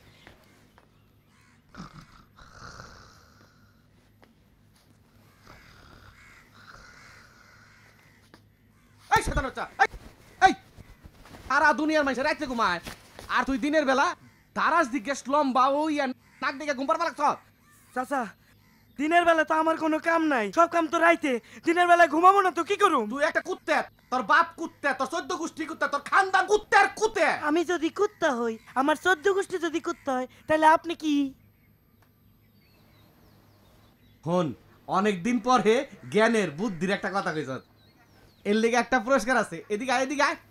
এই শয়তান বাচ্চা, এই সারা দুনিয়ার মানুষ রাইতে ঘুমায়, আর তুই দিনের বেলা তারাস দিকে লম্বা ওই নাক দিকে ঘুম পারবা লাগছ। চাচা দিনের বেলা তো আমার কোনো কাম নাই, সব কাম তো রাইতে। দিনের বেলা ঘুমাবো না তো কি করুম? তুই একটা কুত্তে, তোর বাপ কুত্তে, তোর 14 গোষ্ঠী কুত্তে, তোর খানদান কুত্তের কুত্তে। আমি যদি কুত্তা হই, আমার 14 গোষ্ঠী যদি কুত্তা হয়, তাহলে আপনি কি? হন অনেকদিন পরে জ্ঞানের বুদ্ধির একটা কথা কইছ। এর লেগে একটা পুরস্কার আছে। এদিকে আয়, এদিকে আয়।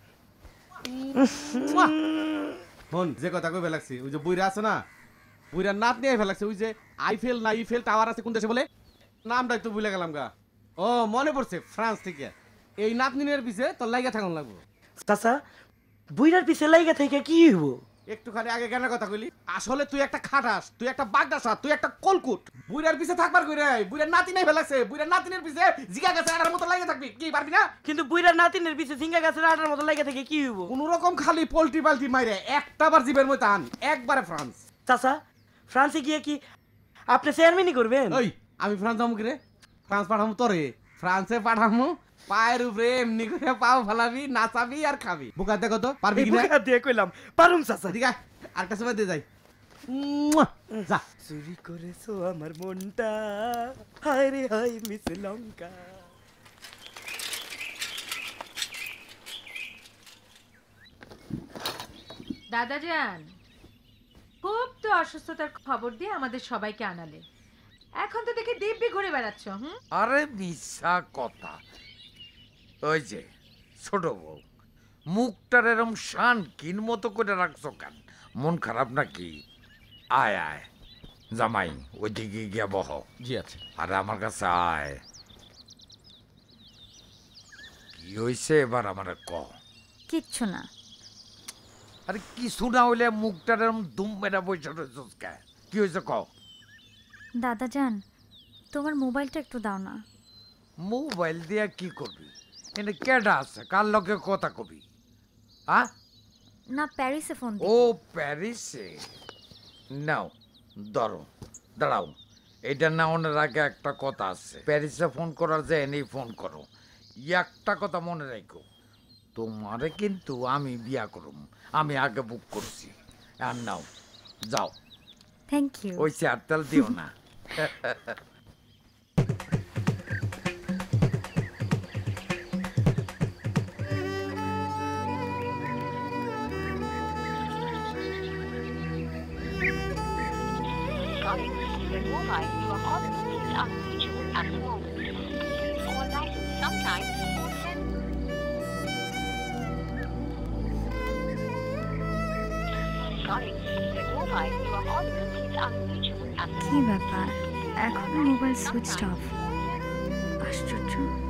হন যে কথা কইবে লাগছি, ওই যে বুইরা আছে না, বুইরার নাত নিয়ে ফেলাছে। ওই যে আইফেল না ইফেল টাওয়ার আছে কোন দেশে বলে, নামটাই তো ভুলে গেলাম গা। ও মনে পড়ছে, ফ্রান্স থেকে। এই নাতনিনের পিছে তোর লাইগা থাকুন লাগবো। চাচা বুইরার পিছে লাইগা থেকে কি হইব? একটুখানি আগে জ্ঞানের কথা কইলি। আসলে তুই একটা খাটাস, তুই একটা বাগদাসা, তুই একটা কলকুট। বুইরার পিছে থাকবার কইরে, বুইরার নাতি নাই ফেলাছে। বুইরার নাতিনের পিছে জিগা গাছে আটার মতো লাগে থাকবি, কি পারবি না? কিন্তু বুইরার নাতিনের পিছে ঝিঙ্গা গাছের আটার মতো লাইগা থেকে কি হইব? কোন রকম খালি পোল্টি পাল্টি মাইরে একটা বার জীবের মতো আন, একবারে ফ্রান্স। চাচা ফ্রান্সে গিয়ে কি আপনি চেয়ারম্যানই করবেন? ওই আমি ফ্রান্স যাবো কি রে? ফ্রান্স পাঠামু তোরে, ফ্রান্সে পাঠামু। পায়ের উপরে এমনি করে পাও ফালাবি, নাচাবি আর খাবি। বুকা দেখো তো পারবি কি না? বুকা দিয়ে কইলাম পারুম চাচা। ঠিক আছে, আরেকটা সময় দিয়ে যাই। যা। চুরি করেছো আমার মনটা, হায় রে হায় মিস লঙ্কা। দাদাজান, খুব তো অসুস্থতার খবর দিয়ে আমাদের সবাইকে আনালে, এখন তো দেখে দিব্যি ঘুরে বেড়াচ্ছ। আরে মিথ্যা কথা। ওই যে ছোট বউ, মুখটার এরম শান কিন মতো করে রাখছো কেন? মন খারাপ নাকি? আয় আয় জামাই, ওইদিকে গিয়া বহ। জি আছে। আর আমার কাছে আয়। কি হয়েছে এবার আমার ক? কিচ্ছু না। আরে কিছু না হইলে মুখটার এরম দুম মেরা বসে রয়েছিস কে? কি হয়েছে ক? দাদা যান, তোমার মোবাইলটা একটু দাও না। মোবাইল দিয়া কি করবি? এনে কেডা আছে? কার লগে কথা কবি? হ্যাঁ? না, প্যারিসে ফোন ও প্যারিসে। নাও ধরো, দাঁড়াও। এটা নেওয়ার আগে একটা কথা আছে। প্যারিসে ফোন করার যে এনেই ফোন করো। একটা কথা মনে রাখো, তোমারে কিন্তু আমি বিয়া করুম। আমি আগে বুক করছি। আর নাও, যাও। Thank you. ওই চেয়ারটাল দিও না। কি ব্যাপার, এখনো মোবাইল সুইচ অফ? আশ্চর্য।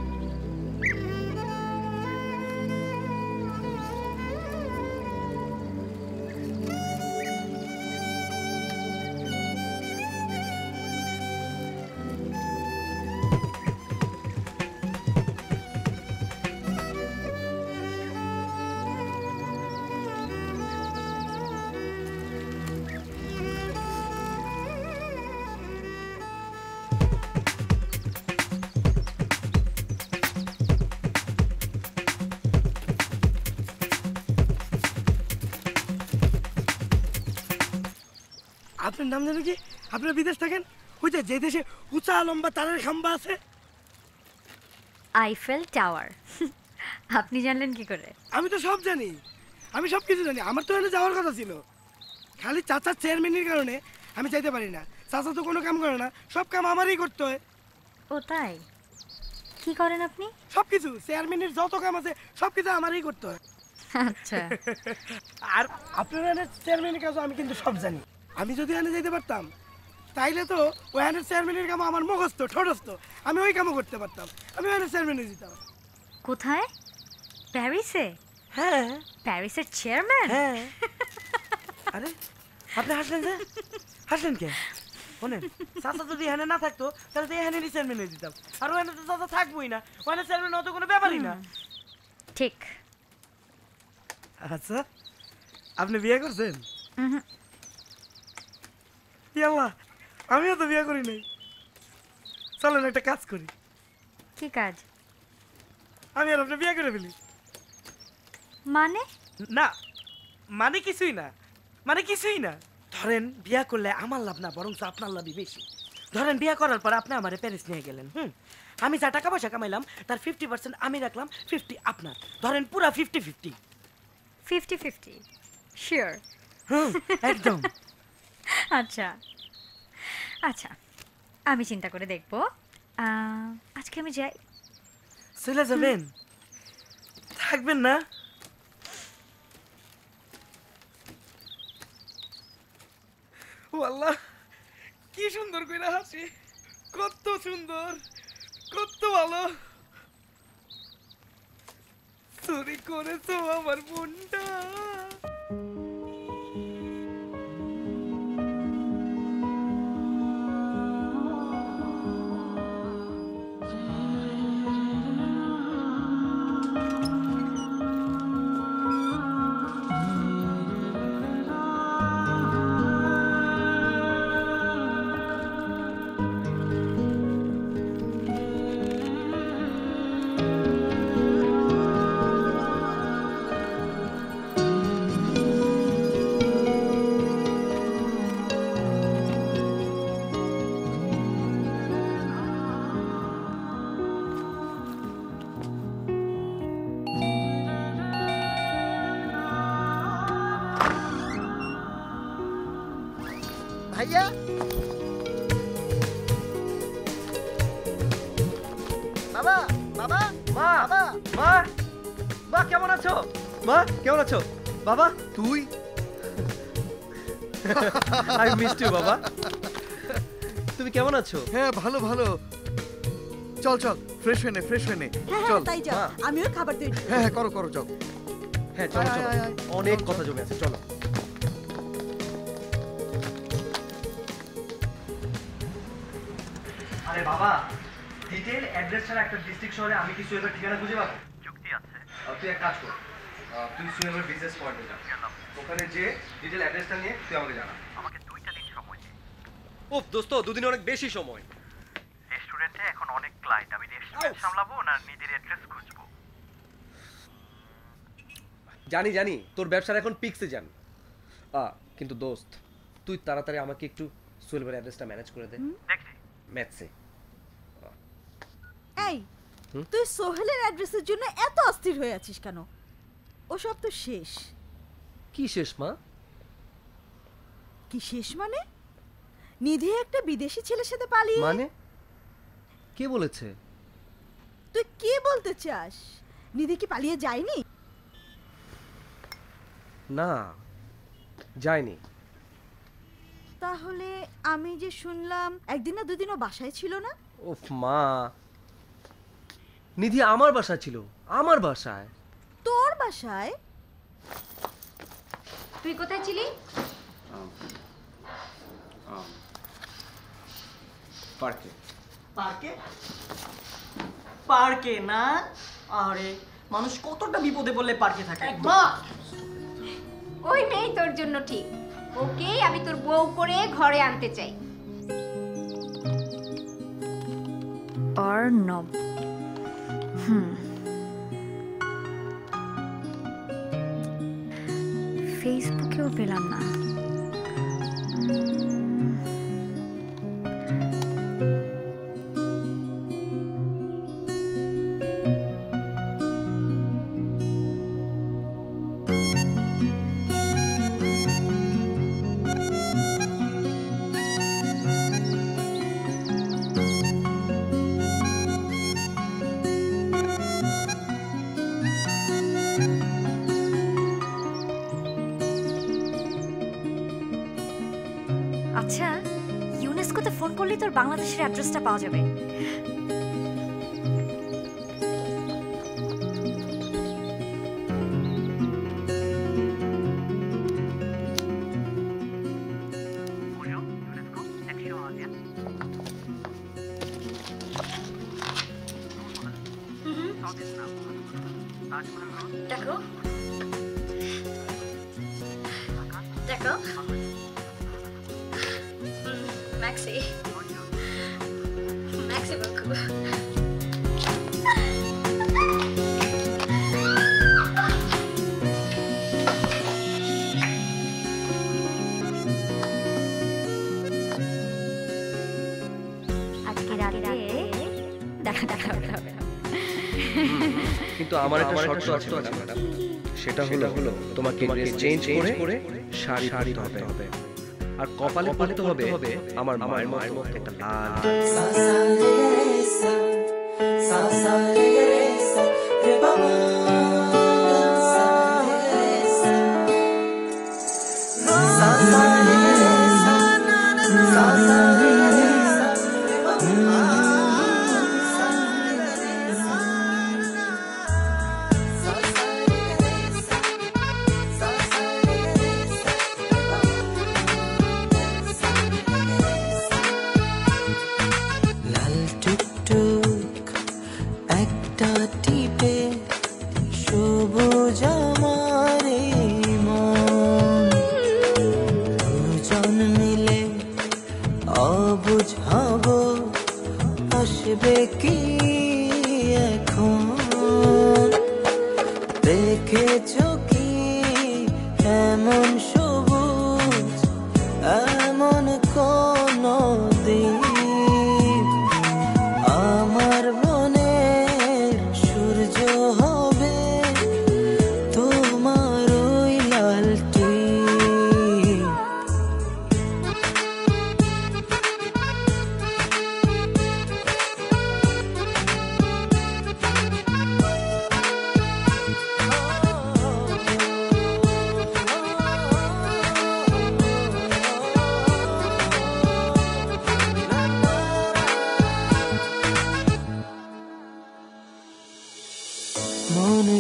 আপনার নাম জানো কি? আপনারা বিদেশ থাকেন, ওই যে দেশে উঁচা লম্বা তারের খাম্বা আছে, আইফেল টাওয়ার। আপনি জানলেন কি করে? আমি তো সব জানি, আমি সব কিছু জানি। আমার তো এখানে যাওয়ার কথা ছিল, খালি চাচার চেয়ারম্যানের কারণে আমি যাইতে পারি না। চাচা তো কোনো কাম করে না, সব কাম আমারই করতে হয়। ও তাই? কি করেন আপনি? সব কিছু, চেয়ারম্যানের যত কাম আছে সব কিছু আমারই করতে হয়। আচ্ছা। আর আপনার এখানে চেয়ারম্যানের কাজও আমি কিন্তু সব জানি। আমি যদি এখানে যেতে পারতাম তাইলে তো ওখানে চেয়ারম্যানের কাম আমার মুখস্থ ঠোঁটস্থ, আমি ওই কামও করতে পারতাম। আমি ওখানে চেয়ারম্যানে যেতাম। কোথায়? প্যারিসে? হ্যাঁ। প্যারিসের চেয়ারম্যান? হ্যাঁ। আরে আপনি হাসলেন যে? হাসলেন কে? শোনেন, চাচা যদি এখানে না থাকতো তাহলে তো এখানে চেয়ারম্যান হয়ে যেতাম। আর ওখানে তো চাচা থাকবোই না, ওখানে চেয়ারম্যান হওয়া তো কোনো ব্যাপারই না। ঠিক। আচ্ছা, আপনি বিয়ে করছেন? ইয়াল্লাহ, আমিও তো বিয়ে করি নাই। চলেন একটা কাজ করি। কি কাজ? আমি আর আপনি বিয়ে করে ফেলি। মানে? না মানে কিছুই না, মানে কিছুই না। ধরেন বিয়ে করলে আমার লাভ না, বরং আপনার লাভই বেশি। ধরেন বিয়ে করার পর আপনি আমার প্যারিস নিয়ে গেলেন। আমি যা টাকা পয়সা কামাইলাম তার 50% আমি রাখলাম, 50 আপনার। ধরেন পুরা 50-50। 50-50 শিওর? একদম। আচ্ছা আচ্ছা, আমি চিন্তা করে দেখবো। আজকে আমি যাই। চলে যাবেন? থাকবেন না? ও আল্লাহ, কি সুন্দর কইরা হাসি, কত সুন্দর, কত ভালো। চুরি করেছো আমার বোনটা। ভাইয়া, বাবা, বাবা, মা, বাবা, মা, মা কেমন আছো? মা কেমন আছো? বাবা তুই? আই মিসড ইউ বাবা। তুমি কেমন আছো? হ্যাঁ ভালো ভালো। চল চল ফ্রেশ হয়ে নে, ফ্রেশ হয়ে নে। চল তাই যাও, আমিও খাবার তৈরি। হ্যাঁ করো করো যাও। হ্যাঁ চলো চলো, অনেক কথা জমে আছে, চলো। আরে বাবা, ডিটেইল অ্যাড্রেস ছাড়া একটা ডিস্ট্রিক্ট শহরে আমি কি সুয়েবের ঠিকানা খুঁজে পাবো? যুক্তি আছে। তুই এক কাজ কর, তুই সুয়েবের বিজনেস পয়েন্টে যা, ওখানে যে ডিটেইল অ্যাড্রেসটা নিয়ে তুই আমাকে জানা। আমাকে 2টা দিন সময় দে। ও দোস্ত, 2 দিন অনেক বেশি সময়। রেস্টুরেন্টে এখন অনেক ক্লায়েন্ট, আমি রেস্টুরেন্ট সামলাবো না নিজের অ্যাড্রেস খুঁজবো? জানি জানি তোর ব্যবসার এখন পিক্সে যান, কিন্তু দোস্ত তুই তাড়াতাড়ি আমাকে একটু সুয়েবের অ্যাড্রেসটা ম্যানেজ করে দে। দেখি ম্যাথসে। এই তুই সোহেলের অ্যাড্রেসের জন্য এত অস্থির হয়ে আছিস কেন? ও সব তো শেষ। কি শেষ মা? কি শেষ মানে? নিধি একটা বিদেশি ছেলের সাথে পালিয়ে। মানে কে বলেছে? তুই কি বলতে চাস? নিধি কি পালিয়ে যায়নি? না যায়নি। তাহলে আমি যে শুনলাম একদিন না দুদিনও বাসায় ছিল না? উফ মা, নিধি আমার বাসায় ছিল। আমার বাসায়? তোর বাসায়? তুই কোথায় ছিলি? পার্কে। পার্কে? পার্কে না? আরে মানুষ কতটা বিপদে পড়লে পার্কে থাকে। ওই মেয়ে তোর জন্য ঠিক, ওকে আমি তোর বউ করে ঘরে আনতে চাই। অর্ণব, ফেসবুকেও পেলাম না। আচ্ছা, ইউনেস্কোতে ফোন করলেই তোর বাংলাদেশের অ্যাড্রেসটা পাওয়া যাবে। দেখো দেখো Maxi. Maxi beaucoup. আজকে রাতে দেখা হবে। কিন্তু আমার একটা শর্ত আছে ম্যাডাম, সেটা হলো তোমাকে ড্রেস চেঞ্জ করে শাড়ি পরতে হবে, আর কপালে পরতে হবে আমার মায়ের মতো একটা লাল।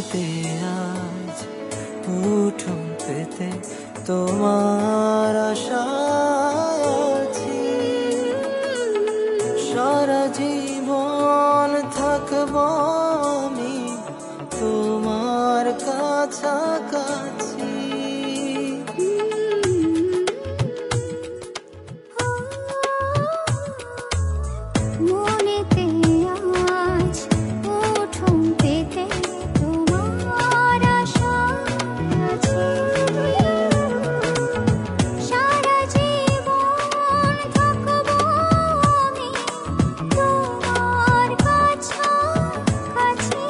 মনেতে আজ উঠুন পেতে তোমার আশা আছি, সারা জীবন থাকব আমি তোমার কাছাকাছি। মনেতে আজ উঠুন পেতে তোমার আশা আছে, সারা জীবন থাকব আমি তোমার কাছাকাছি।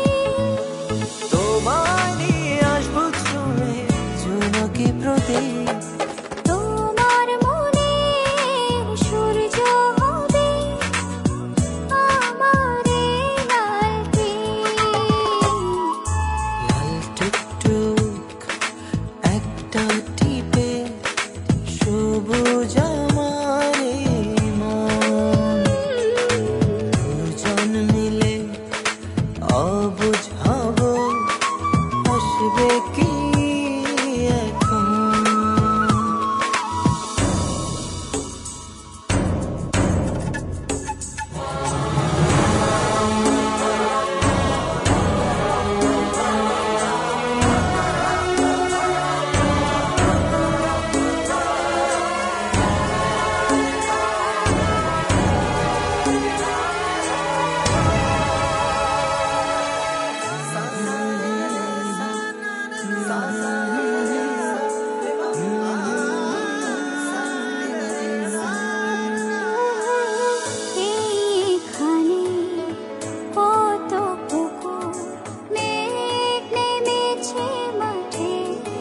তোমায় নিয়ে আসবো ছুঁয়ে জোনাকি প্রদীপ, তোমার মনের সূর্য হবে আমার এই লালটি। লাল টুকটুক একটা টিপে সবুজ আমার এই মন, দুজন মিলে অবুঝ হব আসবে কি এখন। এইখানে কত পুকুর, মেঘ নেমেছে মাঠে,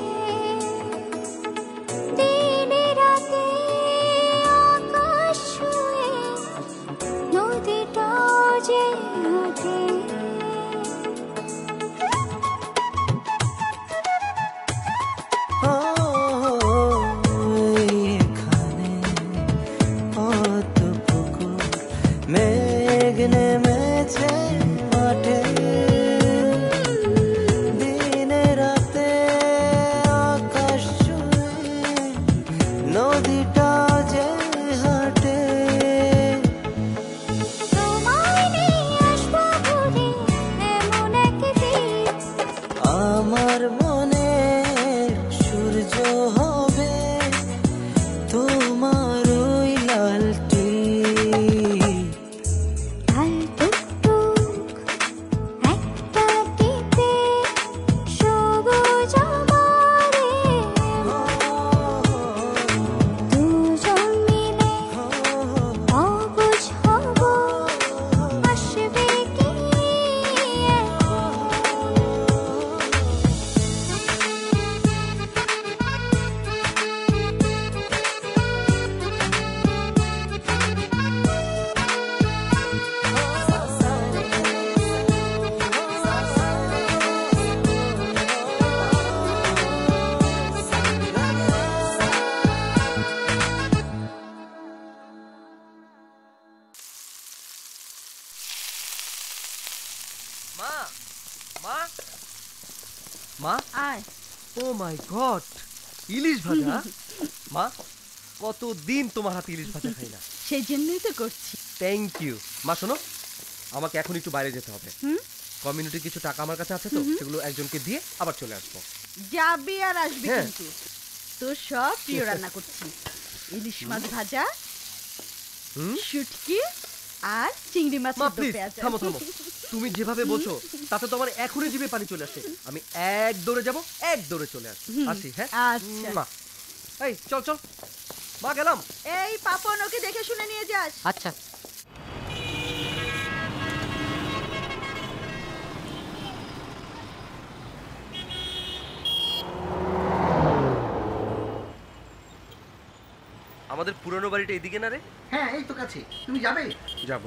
দিনে রাতে আকাশ ছুঁয়ে নদীটা যে ওঠে। এখানে কত পুকুর, মেঘ নেমেছে মাঠে, দিনে রাতে আকাশ ছুঁয়ে নদীটা যে হাটে। তোমায় নিয়ে আসবো ঘুরে এমন এক দিন, আমার মনে সূর্য হবে তোমার ওই লালটি। লাল টুকটুক একটা টিপে সবুজ আমার এই মন, দুজন মিলে অবুঝ হব আসবে কি এখন। মা মা মা আয়। ও মাই গড, ইলিশ ভাজা! মা কতদিন তোমার হাতে ইলিশ ভাজা খাই না। সেই জন্যই তো করছি। Thank you. মা শোনো, আমাকে এখন একটু বাইরে যেতে হবে। কমিউনিটি কিছু টাকা আমার কাছে আছে তো, সেগুলো একজনকে দিয়ে আবার চলে আসবো। যাবি আর আসবি হ্যাঁ। কিন্তু তোর সব প্রিয় রান্না করছি। ইলিশ মাছ ভাজা, শুটকি আর চিংড়ি মাছ। মা প্লিজ থামো থামো, তুমি যেভাবে বলছো তাতে তো আমার এখনই জিভে পানি চলে আসে। আমি এক দৌড়ে যাব, এক দৌড়ে চলে আসি। হ্যাঁ আচ্ছা। মা এই চল চল মা, গেলাম। এই পাপন, ওকে দেখে শুনে নিয়ে যাস। আচ্ছা। আমাদের পুরনো বাড়িটা এদিকে না রে? হ্যাঁ এই তো কাছে, তুমি যাবে? যাবো।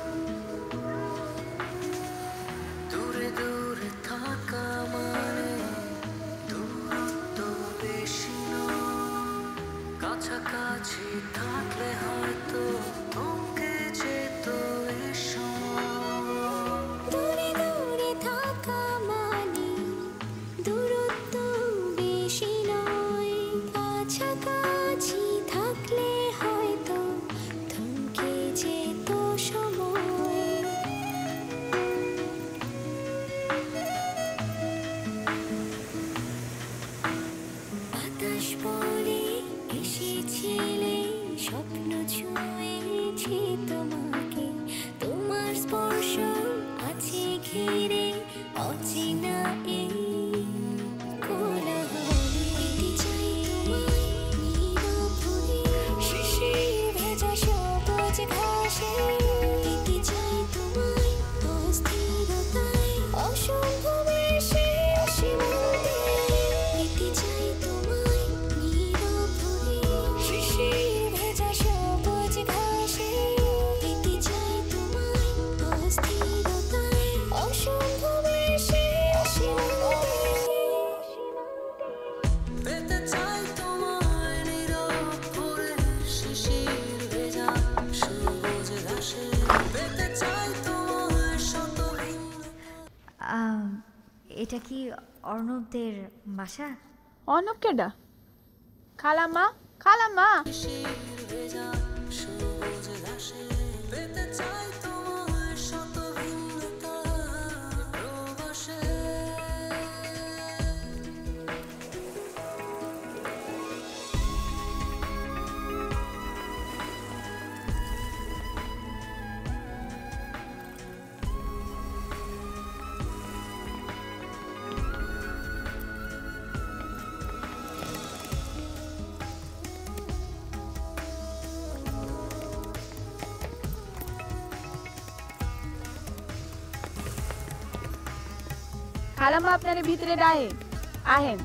দূরে দূরে থাকা মানে এটা কি অর্ণবদের বাসা? অর্ণব কেডা? খালাম্মা, খালাম্মা। খালাম্মা আপনারে ভিতরে ডায়ে আহেন।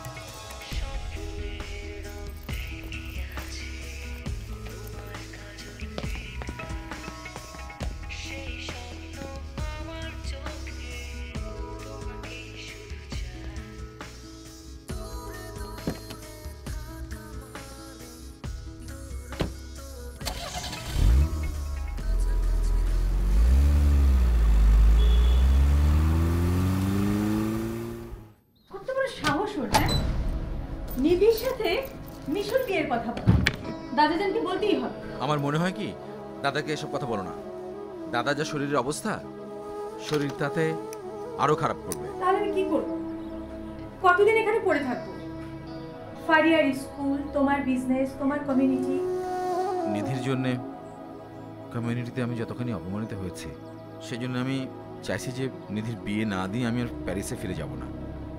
নিধির সাথে মিশুর বিয়ের কথা বল, দাদাজানকে বলতেই হবে। আমার মনে হয় কি দাদাকে এসব কথা বলো না। দাদা যা শরীরের অবস্থা, শরীর তাতে আরো খারাপ করবে। তাহলে আমি কি করব? কতদিন এখানে পড়ে থাকবো? ফারিয়ার স্কুল, তোমার বিজনেস, তোমার কমিউনিটি। নিধির জন্য কমিউনিটিতে আমি যতখানি অপমানিত হয়েছে, সেজন্য আমি চাইছি যে নিধির বিয়ে না দিয়ে আমি আর প্যারিসে ফিরে যাব না।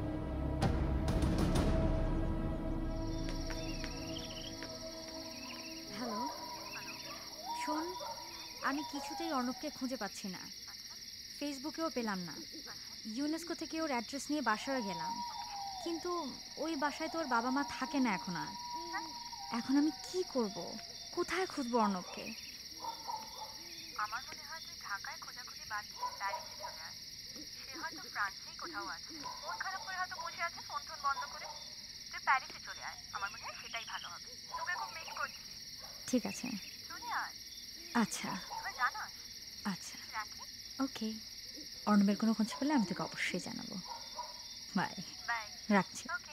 হ্যালো, শোন, আমি কিছুতেই অর্ণবকে খুঁজে পাচ্ছি না, ফেসবুকেও পেলাম না। ইউনেস্কো থেকে ওর অ্যাড্রেস নিয়ে বাসায় গেলাম, কিন্তু ওই বাসায় তো ওর বাবা মা থাকে না এখন আর। এখন আমি কি করব? কোথায় খুঁজবো অর্ণবকে? আমার মনে হয় তুই ঢাকায় খোঁজাখুঁজি বাদ দিয়ে প্যারিসে চলে আয়। সে হয়তো ফ্রান্সেই কোথাও আছে, মন খারাপ করে হয়তো বসে আছে ফোন টোন বন্ধ করে। তুই প্যারিসে চলে আয়, আমার মনে হয় সেটাই ভালো হবে। তোকে খুব মিস করছি। ঠিক আছে, চলে আয়। আচ্ছা তুই জানাস। আচ্ছা, রাখি। ওকে। অর্ণবের কোনো খোঁজ পেলে আমি তোকে অবশ্যই জানাবো। বাই। বাই। রাখছি। ওকে।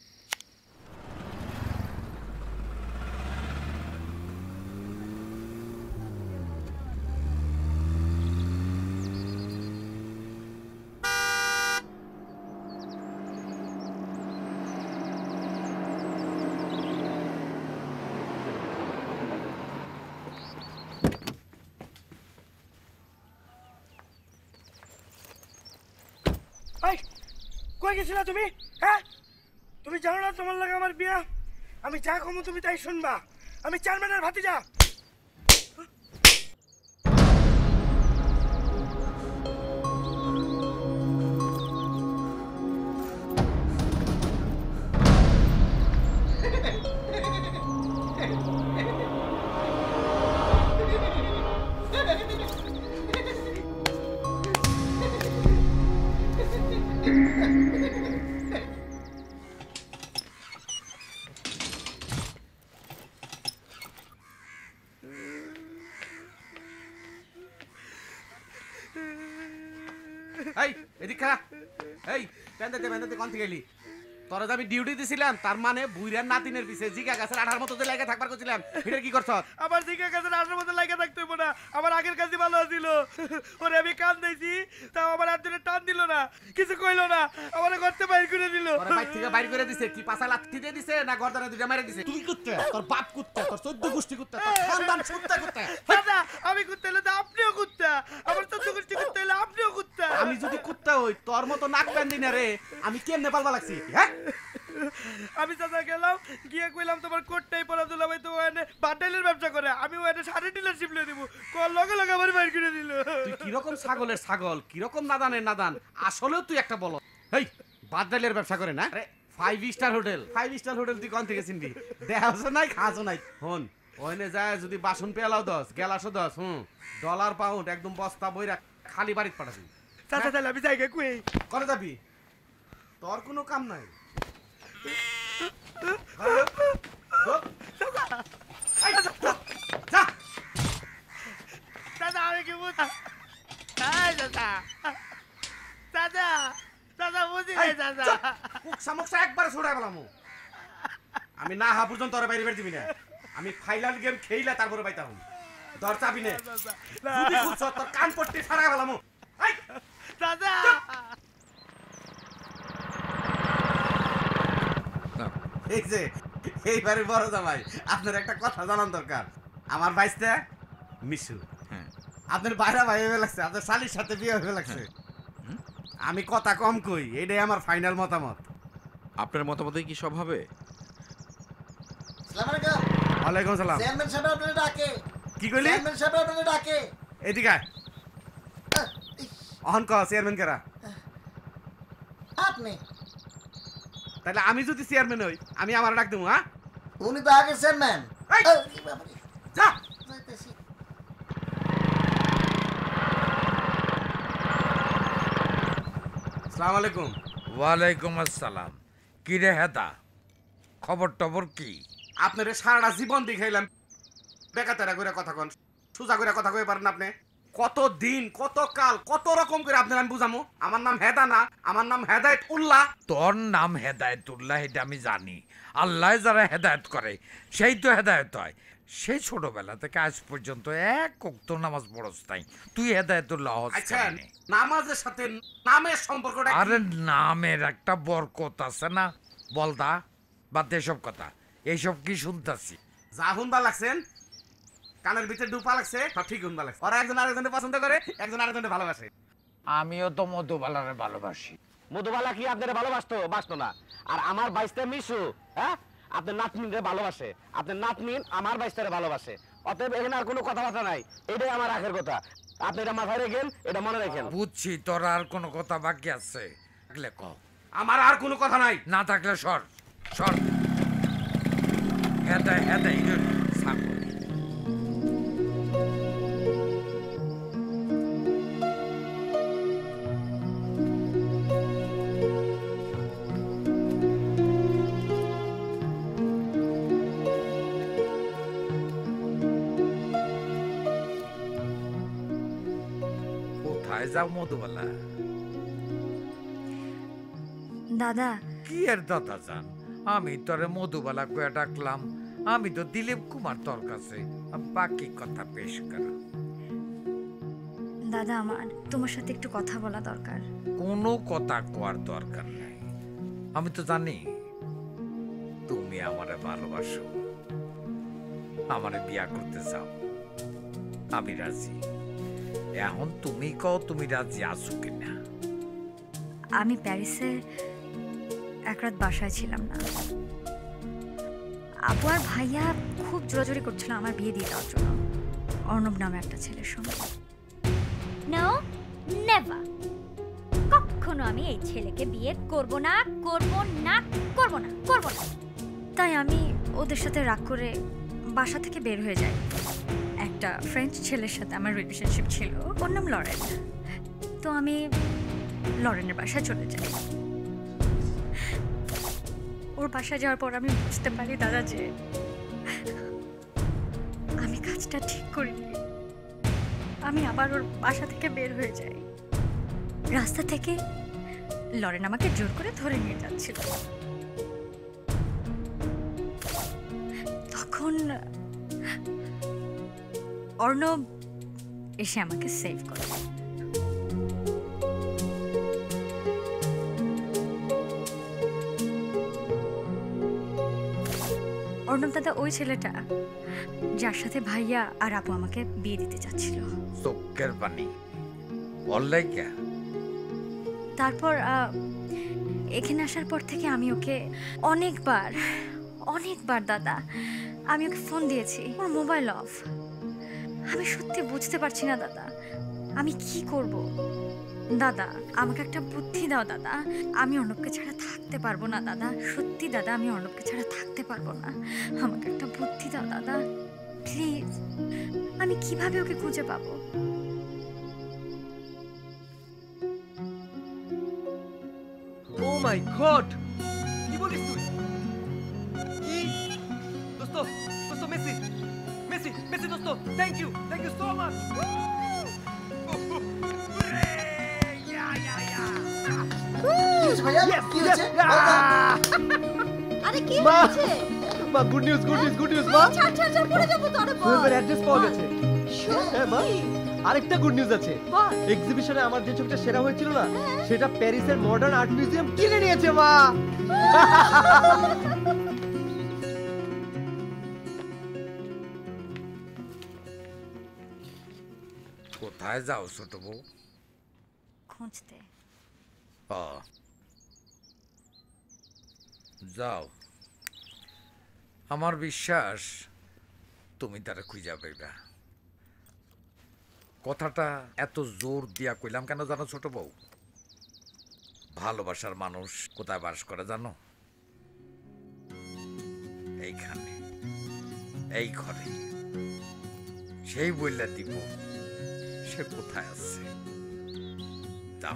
কই গেছিলা তুমি? হ্যাঁ, তুমি জানো না তোমার লাগে আমার বিয়া? আমি যা কমু তুমি তাই শুনবা। আমি চেয়ারম্যানের ভাতিজা। এই এদিক খা। এই বেঁধে কোন থেকে এলি? তোরা যে আমি ডিউটি দিছিলাম, তার মানে বুইরার নাতিনের পিছে জিগা গাছের আঠার মতো যে লাগে থাকবার করছিলাম, এটা কি করছ? আমার জিগা গাছের আঠার মতো লাগে থাকতে হইব না। আমার আগের কাজই ভালো ছিল। ওরে আমি কান দিয়েছি, তাও আমার একজনে টান দিল না, কিছু কইলো না, আমার ঘরতে বাইর করে দিল। তোরা বাইর থেকে বাইর করে দিছে? কি পাছা লাথি দিয়ে দিছে না গর্দানে দুইটা মেরে দিছে? তুই কুত্তা, তোর বাপ কুত্তা, তোর 14 গোষ্ঠী কুত্তা, তোর খানদান কুত্তা কুত্তা। দাদা, আমি কুত্তা হলে তো আপনিও কুত্তা। আমার 14 গোষ্ঠী কুত্তা হলে আপনিও কুত্তা। আমি যদি কুত্তা হই, তোর মতো নাক বান্ধি না রে, আমি কেমনে পালবা লাগছি? হ্যাঁ, আমি চাচা গেলাম, গিয়ে কইলাম তোমার কোটটাই পরা দুলা ভাই তো ওখানে বাটাইলের ব্যবসা করে, আমি ওখানে শাড়ি ডিলারশিপ লিয়ে দিব। কল লগে লগে আমার বাইর করে দিল। তুই কিরকম ছাগলের ছাগল, কিরকম নাদানের নাদান, আসলেও তুই একটা বল। এই বাটাইলের ব্যবসা করে না? আরে 5 স্টার হোটেল, 5 স্টার হোটেল তুই কোন থেকে চিনবি? দেখাছো নাই, খাসো নাই। হন ওখানে যায় যদি বাসন পেলাও 10, গেলাসও 10, ডলার পাউন্ড একদম বস্তা বইরা খালি বাড়িতে পাঠাবি। চাচা তাহলে আমি জায়গা কই করে যাবি? তোর কোনো কাম নাই। দাদা আমি কি বুঝা? দাদা দাদা চাচা বুঝি নাই চাচা কুক সামোসা একবার ছড়াই বলামু আমি না হা পর্যন্ত তোর বাইরে বের দিবি না আমি ফাইনাল গেম খেইলা তারপরে বাইতা হম তোর চাবি নে যদি খুঁজছ তোর কান পট্টি ছাড়াই বলামু এই চাচা এই যে এইবারে বড় জামাই আপনার একটা কথা জানান দরকার আমার ভাইস্তে মিশু আপনার বাইরা ভাই হয়ে লাগছে আপনার শালির সাথে বিয়ে হয়ে লাগছে আমি কথা কম কই এটাই আমার ফাইনাল মতামত আপনার মতামতে কি সব হবে? আসসালামু আলাইকুম। ওয়ালাইকুম সালাম। চেয়ারম্যান সাহেব আপনাকে ডাকে। কি কইলি? চেয়ারম্যান সাহেব আপনাকে ডাকে। এদিকে আয়। অহন ক চেয়ারম্যান কারা? আপনি। তাহলে আমি যদি চেয়ারম্যান হই আমি আমার ডাক দেবো হ্যাঁ? উনি তো আগে চেয়ারম্যান। যা যাইতেছি। আসসালামু আলাইকুম। ওয়ালাইকুম আসসালাম। কি রে হেদা, খবর টবর কি? আপনারে সারাটা জীবন দেখাইলাম বেকাতেরা করে কথা কন, সোজা করে কথা কই পারেন আপনি? কত দিন কত কাল কত রকম করে আপনার আমি বুঝামু? আমার নাম হেদা না, আমার নাম হেদায়েত উল্লাহ। তোর নাম হেদায়েতুল্লাহ এটা আমি জানি। আল্লাহ যারা হেদায়েত করে সেই তো হেদায়েত হয়। সেই ছোটবেলা থেকে আজ পর্যন্ত এক ওয়াক্ত নামাজ পড়স নাই, তুই হেদায়েতুল্লাহ হস আচ্ছা কেমনে? নামাজের সাথে নামের সম্পর্কটা কি? আরে নামের একটা বরকত আছে না, বলদা বাদ দে এসব কথা। এইসব কি শুনতাছি? যা হুনবা লাগছেন কানের ভিতরে ডুপা লাগছে সব ঠিক হুনবা লাগছে। ওরা একজন আরেকজনকে পছন্দ করে, একজন আরেকজনকে ভালোবাসে। আমিও তো মধুবালারে ভালোবাসি। মধুবালা কি আপনারা ভালোবাসতো? বাসতো না। আর আমার বাইশটা মিশু, হ্যাঁ, আপনার নাতনিরে ভালোবাসে, আপনার নাতনি আমার বাইশটারে ভালোবাসে। অতএব এখানে আর কোনো কথাবার্তা নাই, এটাই আমার আখের কথা। আপনি এটা মাথায় রেখেন, এটা মনে রাখেন। বুঝছি, তোর আর কোনো কথা বাকি আছে থাকলে ক। আমার আর কোনো কথা নাই। না থাকলে সর সর। হেদায় হেদায় সাকো। কোথায় যাও মধুবালা? দাদা। কি এর দাদা যান, আমি তোরে মধুবালা কয়ে ডাকলাম, আমি তো দিলীপ কুমার তোর কাছে। বাকি কথা পেশ কর। দাদা আমার তোমার সাথে একটু কথা বলা দরকার। কোনো কথা কোয়ার দরকার নাই। আমি তো জানি তুমি আমারে ভালোবাসো, আমারে বিয়া করতে চাও। আমি রাজি। এখন তুমি কও তুমি রাজি আছো কিনা? আমি প্যারিসে এক রাত বাসায় ছিলাম না। আপু আর ভাইয়া খুব জোরাজোরি করছিল আমার বিয়ে দিয়ে দেওয়ার জন্য অর্ণব নামে একটা ছেলের সঙ্গে। নো নেভার, কখনো আমি এই ছেলেকে বিয়ে করব না, করব না, করব না, করব না। তাই আমি ওদের সাথে রাগ করে বাসা থেকে বের হয়ে যাই। একটা ফ্রেঞ্চ ছেলের সাথে আমার রিলেশনশিপ ছিল, ওর নাম লরেন। তো আমি লরেনের বাসায় চলে যাই। ওর বাসায় যাওয়ার পর আমি বুঝতে পারি দাদা যে আমি কাজটা ঠিক করিনি। আমি আবার ওর বাসা থেকে বের হয়ে যাই। রাস্তা থেকে লরেন আমাকে জোর করে ধরে নিয়ে যাচ্ছিল। তখন অর্ণব এসে আমাকে সেভ করে। অর্ণব দাদা ওই ছেলেটা যার সাথে ভাইয়া আর আপু আমাকে বিয়ে দিতে চাচ্ছিল। চোখের পানি অল্লাইকা। তারপর এখানে আসার পর থেকে আমি ওকে অনেকবার দাদা আমি ওকে ফোন দিয়েছি, ওর মোবাইল অফ। আমি সত্যি বুঝতে পারছি না দাদা আমি কি করব। দাদা আমাকে একটা বুদ্ধি দাও দাদা, আমি অর্ণবকে ছাড়া থাকতে পারবো না দাদা। সত্যি দাদা আমি অর্ণবকে ছাড়া থাকতে পারবো না। আমাকে একটা বুদ্ধি দাও দাদা প্লিজ। আমি কিভাবে ওকে খুঁজে পাবো? ও মাই গড, কি বলিস তুই? কি দোস্ত, দোস্ত মেসি মেসি মেসি দোস্ত, থ্যাংক ইউ সো মাচ। কি হয়েছে ভাইয়া? কি হয়েছে? আরে কি মা! হয়েছে? মা গুড নিউজ মা। ছাড় ছাড় ছাড় পড়ে যাবো তো, আরে বল। সোহেলের অ্যাড্রেস পাওয়া গেছে। হ্যাঁ মা, সত্যি? আরেকটা গুড নিউজ আছে। এক্সিবিশনে আমার যে ছবিটা সেরা হয়েছিল না, সেটা প্যারিসের মডার্ন আর্ট মিউজিয়াম কিনে নিয়েছে মা। কোথায় যাও ছোট বউ? খুঁজতে। ও যাও, আমার বিশ্বাস তুমি তারা খুঁজা পাইবা। কথাটা এত জোর দিয়া কইলাম কেন জানো ছোট বউ? ভালোবাসার মানুষ কোথায় বাস করে জানো? এইখানে, এই ঘরে। সেই বললা দিব সে কোথায় আছে। যাও।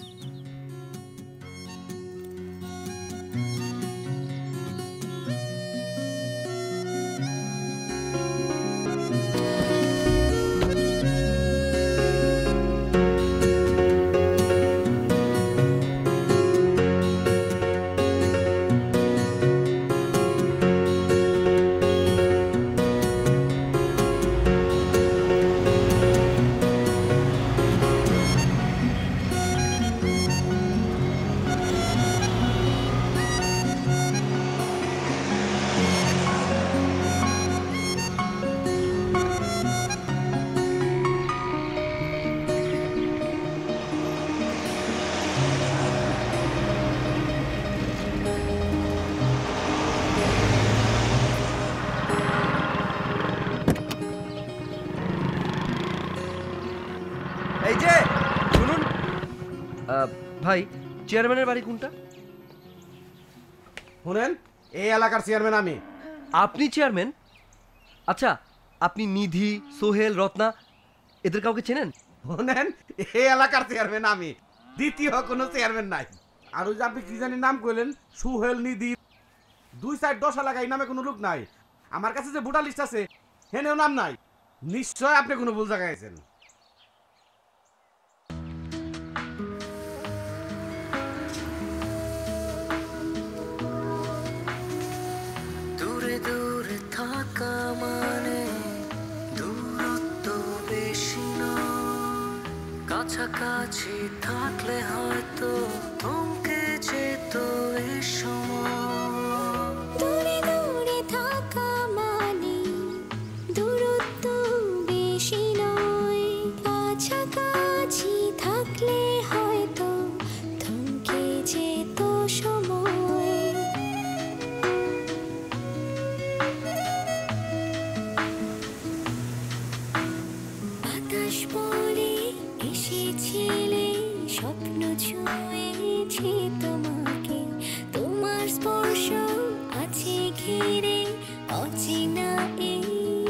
এই যে শুনুন ভাই, চেয়ারম্যানের বাড়ি কোনটা? শুনেন, এই এলাকার চেয়ারম্যান আমি। আপনি চেয়ারম্যান? আচ্ছা, আপনি নিধি, সোহেল, রত্না এদের কাউকে চেনেন? শুনেন, এই এলাকার চেয়ারম্যান আমি, দ্বিতীয় কোনো চেয়ারম্যান নাই। আর ওই যে আপনি কি জানি নাম কইলেন, সুহেল, নিধি, 2-4-10 এলাকায় নামে কোনো লোক নাই। আমার কাছে যে ভোটার লিস্ট আছে হেনেও নাম নাই। নিশ্চয় আপনি কোনো ভুল জায়গায় আছেন। দূরে দূরে থাকা মানে দূরত্ব বেশি নয়, কাছাকাছি থাকলে হয়তো থমকে যেত এ সময়। দূরে দূরে থাকা মানে দূরত্ব বেশি নয়, কাছাকাছি থাকলে হয়তো থমকে যেত সময়। বাতাস বলে এসেছিলে, স্বপ্ন ছুঁয়েছে তোমাকে, তোমার স্পর্শ আছে ঘিরে অচেনা এই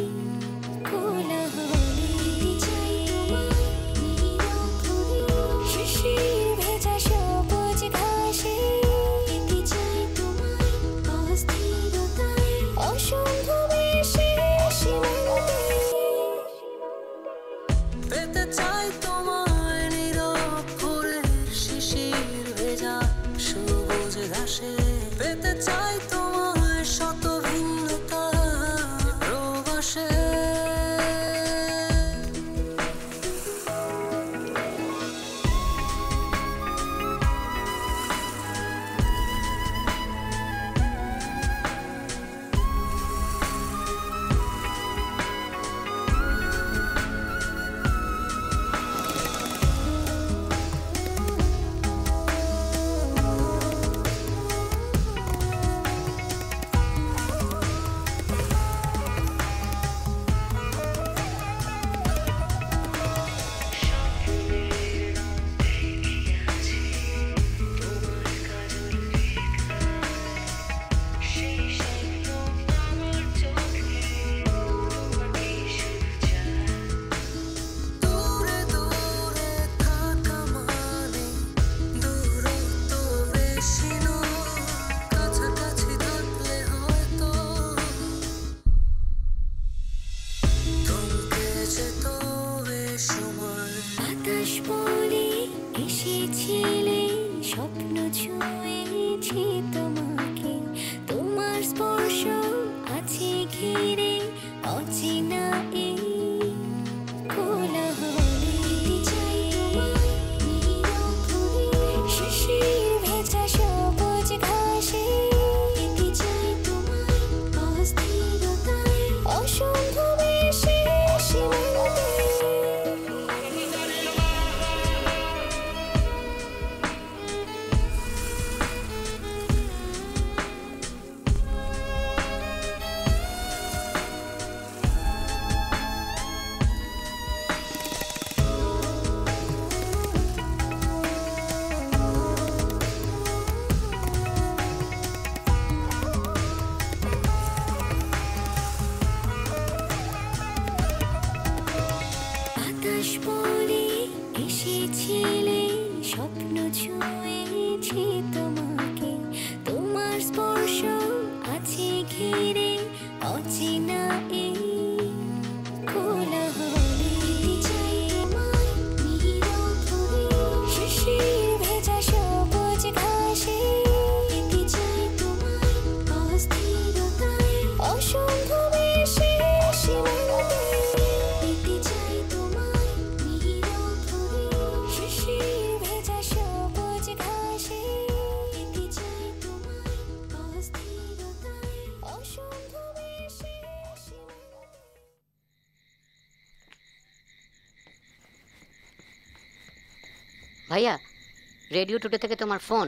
কোলাহলে। চাই তোমায় নীরবে, শিশির ভেজা সবুজ ঘাসে, পেতে চাই তোমায় অস্থিরতায়, অসম্ভবে সীমান্তে। পেতে চাই তোমায় নীরব করে শিশির ভেজা সবুজ ঘাসে, পেতে চাই তোমায় শত ভিন্নতা প্রবাসে। দূরে দূরে থাকা মানে দূরত্ব বেশি নয়, কাছাকাছি থাকলে হয়তো থমকে যেত এ সময়। বাতাস বলে এসেছিলে, স্বপ্ন ছুঁয়েছি তোমাকে, তোমার স্পর্শ আছে ঘিরে অচেনা এই কোলাহলে। চাই তোমায় নিরখুরে শিশির ভেজা সবুজ ঘাসে, চাই তোমায় অস্থিরতায় অসম্ভব বেশি সীমান্তে। আকাশ পরে এসেছিলে, স্বপ্ন ছুঁয়েছি তোমাকে, তোমার স্পর্শ আছে ঘিরে অচেনা এই কোলাহলে। চাই তোমায় নিরখুরে শিশির ভেজা সবুজ ঘাসে, চাই তোমায় অস্থিরতায় অসম্ভব বেশি সীমান্তে। চাই তোমায় নিরখুরে শিশির ভেজা সবুজ ঘাসে, চাই তোমায় অস্থিরতায় অসম্ভব বেশি সীমান্তে। ভাইয়া, রেডিও টুডে থেকে তোমার ফোন।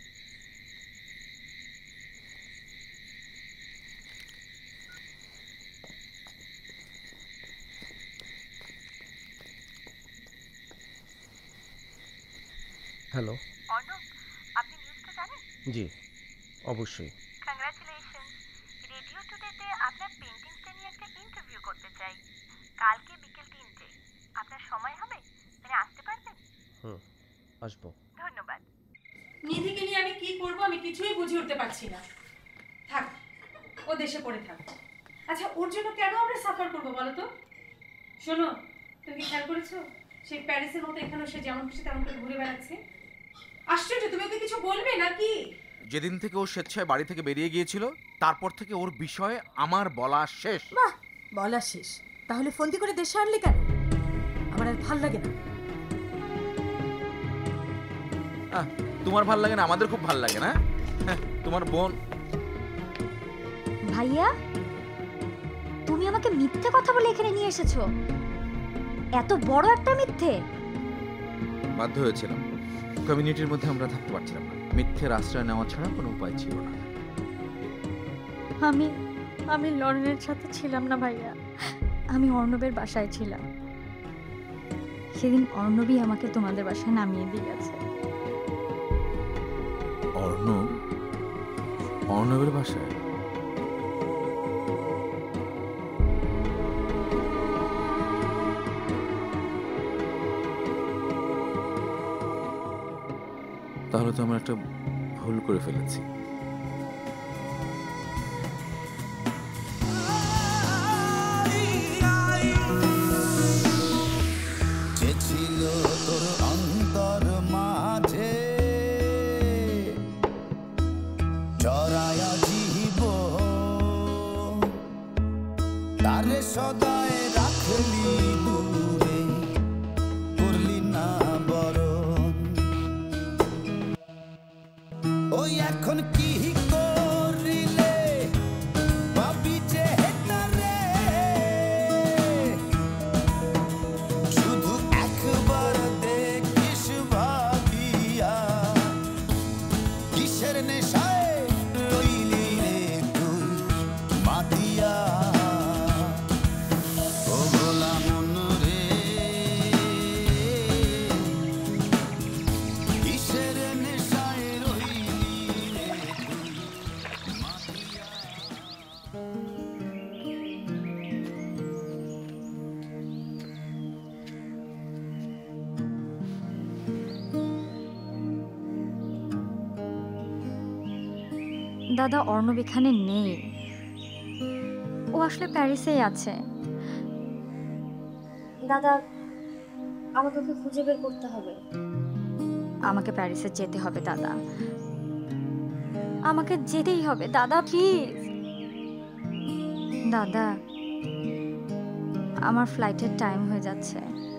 হ্যালো। অর্ণব, আপনি নিউজটা জানেন? জি, অবশ্যই। কংগ্রাচুলেশন। রেডিও টুডেতে আপনার পেন্টিংসটা নিয়ে একটা ইন্টারভিউ করতে চাই, কালকে বিকেল 3টে। আপনার সময় হবে? মানে আসতে পারবেন? আসবো। ধন্যবাদ। নিধিকে নিয়ে আমি কি করব আমি কিছুই বুঝে উঠতে পারছি না। থাক, ও দেশে পড়ে থাক। আচ্ছা, ওর জন্য কেন আমরা সাফার করবো বলো তো? শোনো, তুমি কি খেয়াল করেছো সেই প্যারিসের মতো এখানেও সে যেমন খুশি তেমন করে ঘুরে বেড়াচ্ছে? আশ্চর্য, তুমি ওকে কিছু বলবে নাকি? যেদিন থেকে ও স্বেচ্ছায় বাড়ি থেকে বেরিয়ে গিয়েছিল তারপর থেকে ওর বিষয়ে আমার বলা শেষ। বাহ, বলা শেষ। তাহলে ফোন করে দেশে আনলে কেন? আমার আর ভাল লাগে না। তোমার ভাল লাগে না, আমাদের খুব ভাল লাগে না। তোমার বোন। ভাইয়া, তুমি আমাকে মিথ্যে কথা বলে এখানে নিয়ে এসেছো? এত বড় একটা মিথ্যে? বাধ্য হয়েছিলাম, কমিউনিটির মধ্যে আমরা থাকতে পারছিলাম না। মিথ্যের আশ্রয় নেওয়া ছাড়া কোনো উপায় ছিল না। আমি লরেনের সাথে ছিলাম না ভাইয়া, আমি অর্ণবের বাসায় ছিলাম। সেদিন অর্ণবই আমাকে তোমাদের বাসায় নামিয়ে দিয়ে গেছে। অর্ণবের বাসায়? তাহলে তো আমরা একটা ভুল করে ফেলেছি। ছিল তোর অন্তর মাঝে চড়ায়া জীব, তারে সদায় রাখলি দূরে, করলি না বরণ। ওই এখন কি করিলে ভাবি যে হেতারে, শুধু একবার দেখিস ভাবিয়া, কিসের নেশায় রইলি রে তুই মাতিয়া। ও ভোলা মন রে, কিসের নেশায় রইলি রে তুই মাতিয়া। দাদা, অর্ণব এখানে নেই, ও আসলে প্যারিসেই আছে। দাদা, আমাকে ওকে খুঁজে বের করতে হবে। আমাকে প্যারিসে যেতে হবে দাদা, আমাকে যেতেই হবে দাদা, প্লিজ। দাদা, আমার ফ্লাইটের টাইম হয়ে যাচ্ছে।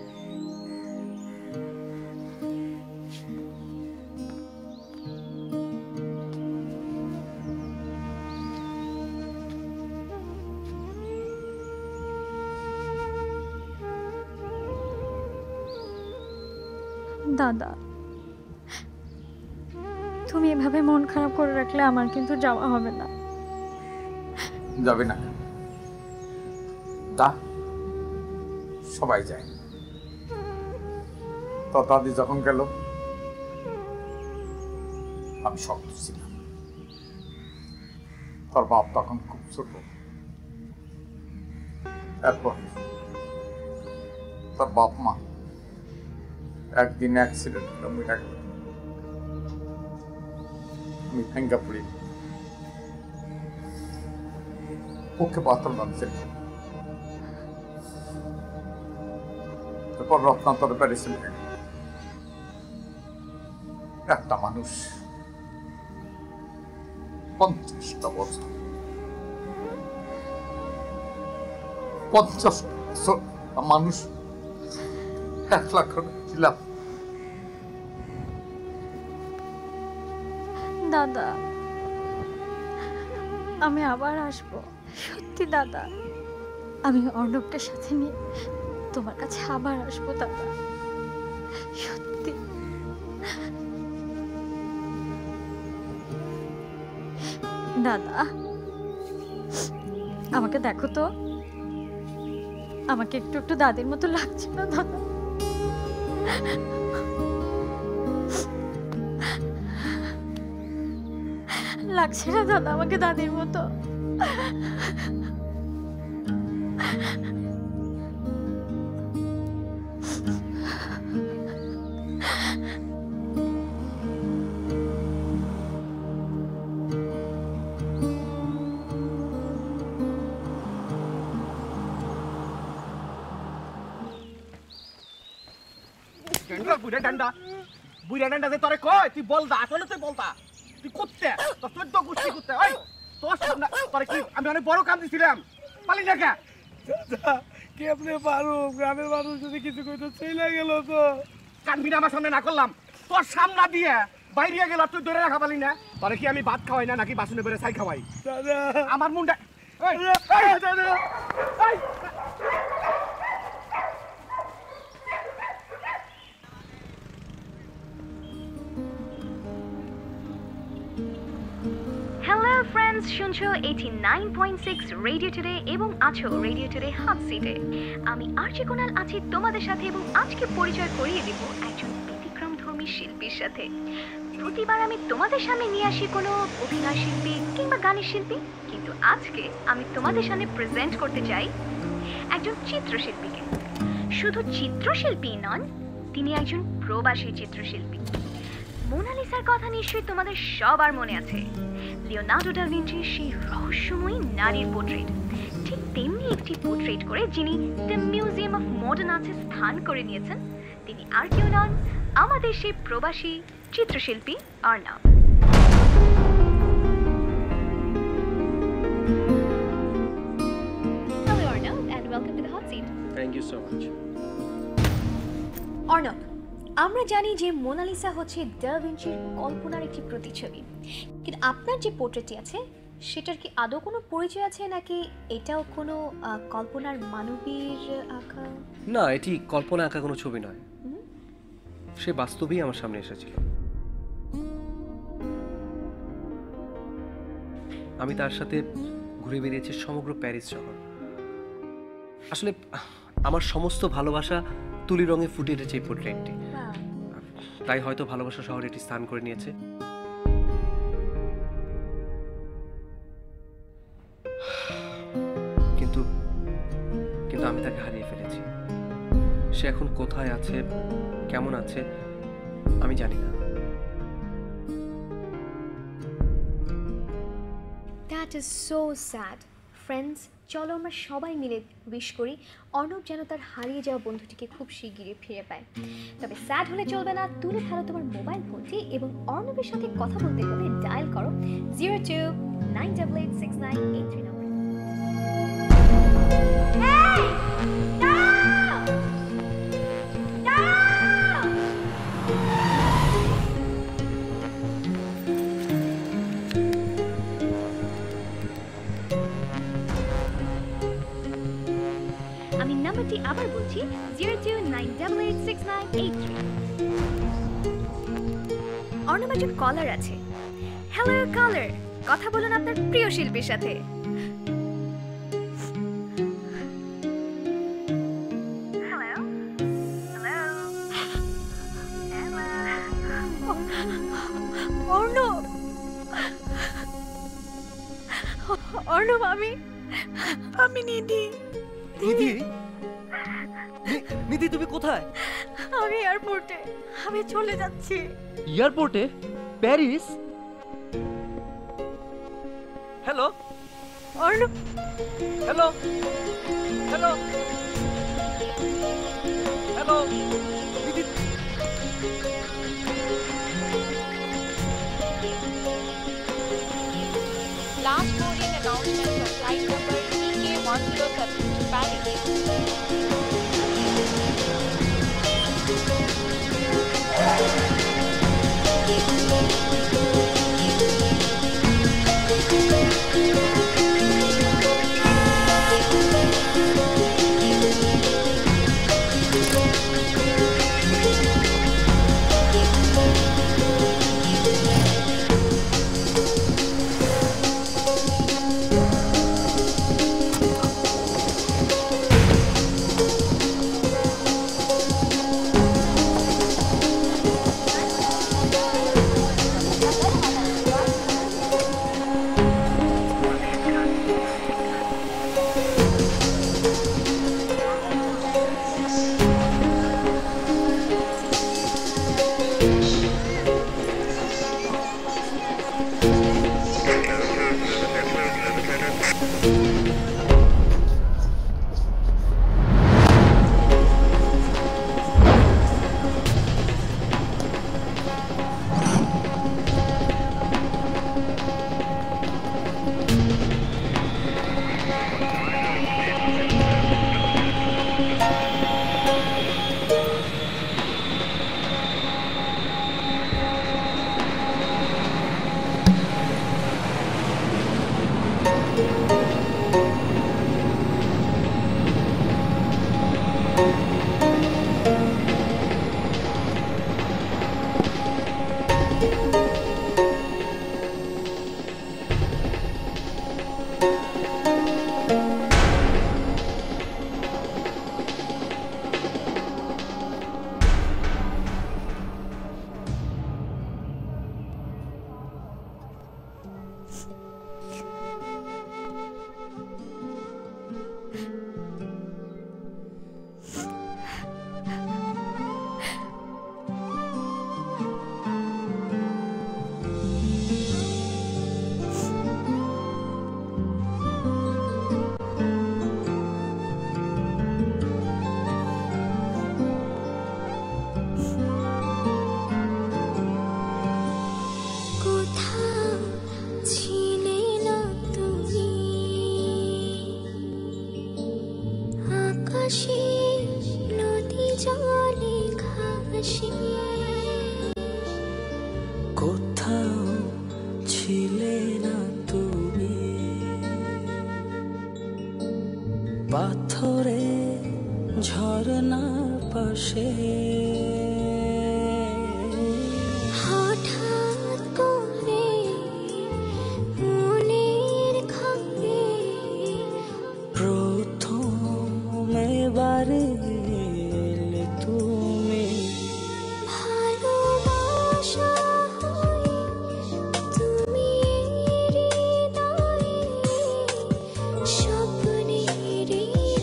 দাদা, তুমি এভাবে মন খারাপ করে রাখলে আমার কিন্তু যাওয়া হবে না। যাবে না? দা সবাই যায়। তোর দাদি যখন গেল আমি শক্ত ছিলাম। তোর বাপ তখন খুব ছোট। এরপর তোর বাপ মা একদিন অ্যাক্সিডেন্ট হলো, মরে গেল। আমি ভেঙ্গা পড়ি, ওকে পাথর লাগছে। তারপর রত্নান্তর প্যারিসে গেল। একটা মানুষ 50টা বছর 50 বছর মানুষ একলা করে ছিলাম। দাদা, আমি আবার আসবো, সত্যি দাদা। আমি অর্ণবকে সাথে নিয়ে তোমার কাছে আবার আসবো দাদা, সত্যি। দাদা, আমাকে দেখো তো, আমাকে একটু একটু দাদির মতো লাগছে না দাদা? লাগছে না দাদা আমাকে দাদির মতো? বুড়া ডান্ডা যে তোরে কয় তুই বলদা, আসলে তুই বলদা, তুই করতে তোর 14 গুষ্টি করতে। ওই তোর সামনে তোরে কি আমি অনেক বড় কাম দিছিলাম, পালি না কে? কেমনে পারো? গ্রামের মানুষ যদি কিছু কইতো চলে গেল তো। কানবিনা আমার সামনে না করলাম, তোর সামনে দিয়ে বাইরে গেল, তুই ধরে রাখা পালি না? তোরে কি আমি ভাত খাওয়াই না নাকি বাসনে করে ছাই খাওয়াই? দাদা আমার মুন্ডা দাদা হ্যালো ফ্রেন্ডস, শুনছো 89.6 রেডিও টুডে এবং আছো রেডিও টুডে হট সিটে। আমি আরজে কোনাল আছি তোমাদের সাথে এবং আজকে পরিচয় করিয়ে দেব একজন ব্যতিক্রমধর্মী শিল্পীর সাথে। প্রতিবার আমি তোমাদের সামনে নিয়ে আসি কোনো অভিনয় শিল্পী কিংবা গানের শিল্পী, কিন্তু আজকে আমি তোমাদের সামনে প্রেজেন্ট করতে চাই একজন চিত্রশিল্পীকে। শুধু চিত্রশিল্পী নন, তিনি একজন প্রবাসী চিত্রশিল্পী। মোনালিসার কথা নিশ্চয়ই তোমাদের সবার মনে আছে। লিওনার্দো ডা ভিঞ্চির সেই রহস্যময়ী নারীর পোর্ট্রেট, ঠিক তেমনি একটি পোর্ট্রেট করে যিনি দ্য মিউজিয়াম অফ মডার্ন আর্টে স্থান করে নিয়েছেন, তিনি আর কেউ নন, আমাদের সেই প্রবাসী চিত্রশিল্পী Arnab. Hello Arnav and welcome to the hot seat. Thank you so much. Arnab, আমরা জানি যে মোনালিসা হচ্ছে ডা ভিঞ্চির কল্পনার একটি প্রতিছবি, কিন্তু আপনার যে পোর্ট্রেটটি আছে সেটার কি আদৌ কোনো পরিচয় আছে, নাকি এটাও কোনো কল্পনার মানবীর আঁকা? না, এটি কল্পনা আঁকা কোনো ছবি নয়, সে বাস্তবেই আমার সামনে এসেছিল। আমি তার সাথে ঘুরে বেরিয়েছি সমগ্র প্যারিস শহর। আসলে আমার সমস্ত ভালোবাসা তুলি রঙে ফুটে উঠেছে এই পোর্ট্রেটটি, তাই হয়তো ভালোবাসা শহরে এটি স্থান করে নিয়েছে। কিন্তু কিন্তু আমি তাকে হারিয়ে ফেলেছি। সে এখন কোথায় আছে, কেমন আছে আমি জানি না। That is so sad. Friends, চলো আমরা সবাই মিলে উইশ করি অর্ণব যেন তার হারিয়ে যাওয়া বন্ধুটিকে খুব শিগগিরই ফিরে পায়। তবে স্যাড হলে চলবে না, তুলে ফেলো তোমার মোবাইল ফোনটি এবং অর্ণবের সাথে কথা বলতে হলে ডায়াল করো 02-988-6983 নম্বর। আমি নাম্বারটি আবার বলছি 02-988-6983। অর্ণব একজন কলার আছে। হ্যালো কলার, কথা বলুন আপনার প্রিয় শিল্পীর সাথে। অর্ণব, অর্ণব, আমি নিধি। নিধি? নিধি তুমি কোথায়? আমি এয়ারপোর্টে, আমি চলে যাচ্ছি। এয়ারপোর্টে? Paris? Hello Arnab, hello hello hello Nidhi? Last boarding announcement of flight number EK107 to Paris. কোথাও ছিলে না তুমি, পাথরে ঝরনার পাশে হঠাৎ করে মনের ঘরে প্রথম এবারে এলে তুমি। ভালোবাসা হয়ে তুমি হৃদয়ে স্বপ্নের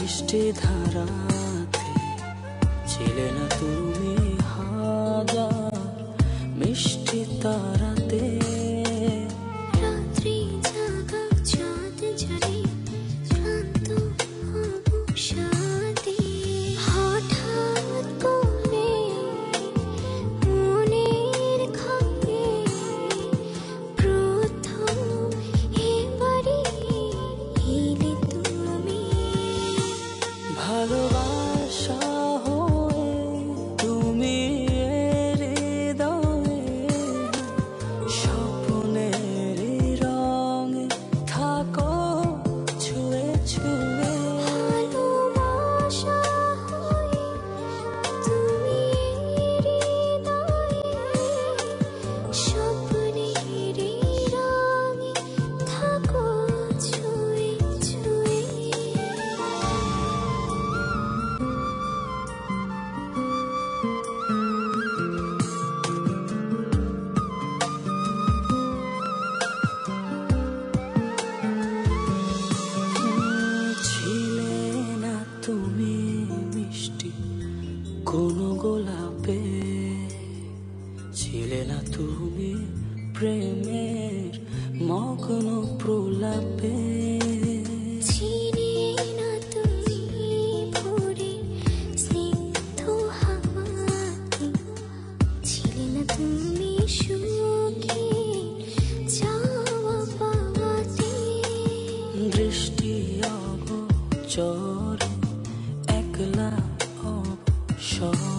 বৃষ্টি ধারাতে ছিলে না তুমি হাজার মিষ্টি তারাতে রাত্রি জাগা চাঁদ জানে ক্লান্ত অবসাদে হঠাৎ করে মনের খাপে প্রথম এবারে এলে তুমি ভালোবাসা হয়ে তুমি হৃদয়ে স্বপ্নের রঙে থাকো ছুঁয়ে ছুঁয়ে ভালোবাসা হয়ে তুমি হৃদয়ে স্বপ্নের রঙে থাকো ছুঁয়ে ছুঁয়ে ছিলে না তুমি মিষ্টি কোনো গোলাপে ছিলে না তুমি প্রেমের মগ্ন প্রলাপে ছিলে না তুমি ভোরের স্নিগ্ধ হাওয়াতে ছিলে না তুমি সুখে চাওয়া পাওয়াতে দৃষ্টি অগোচর একলা অবসর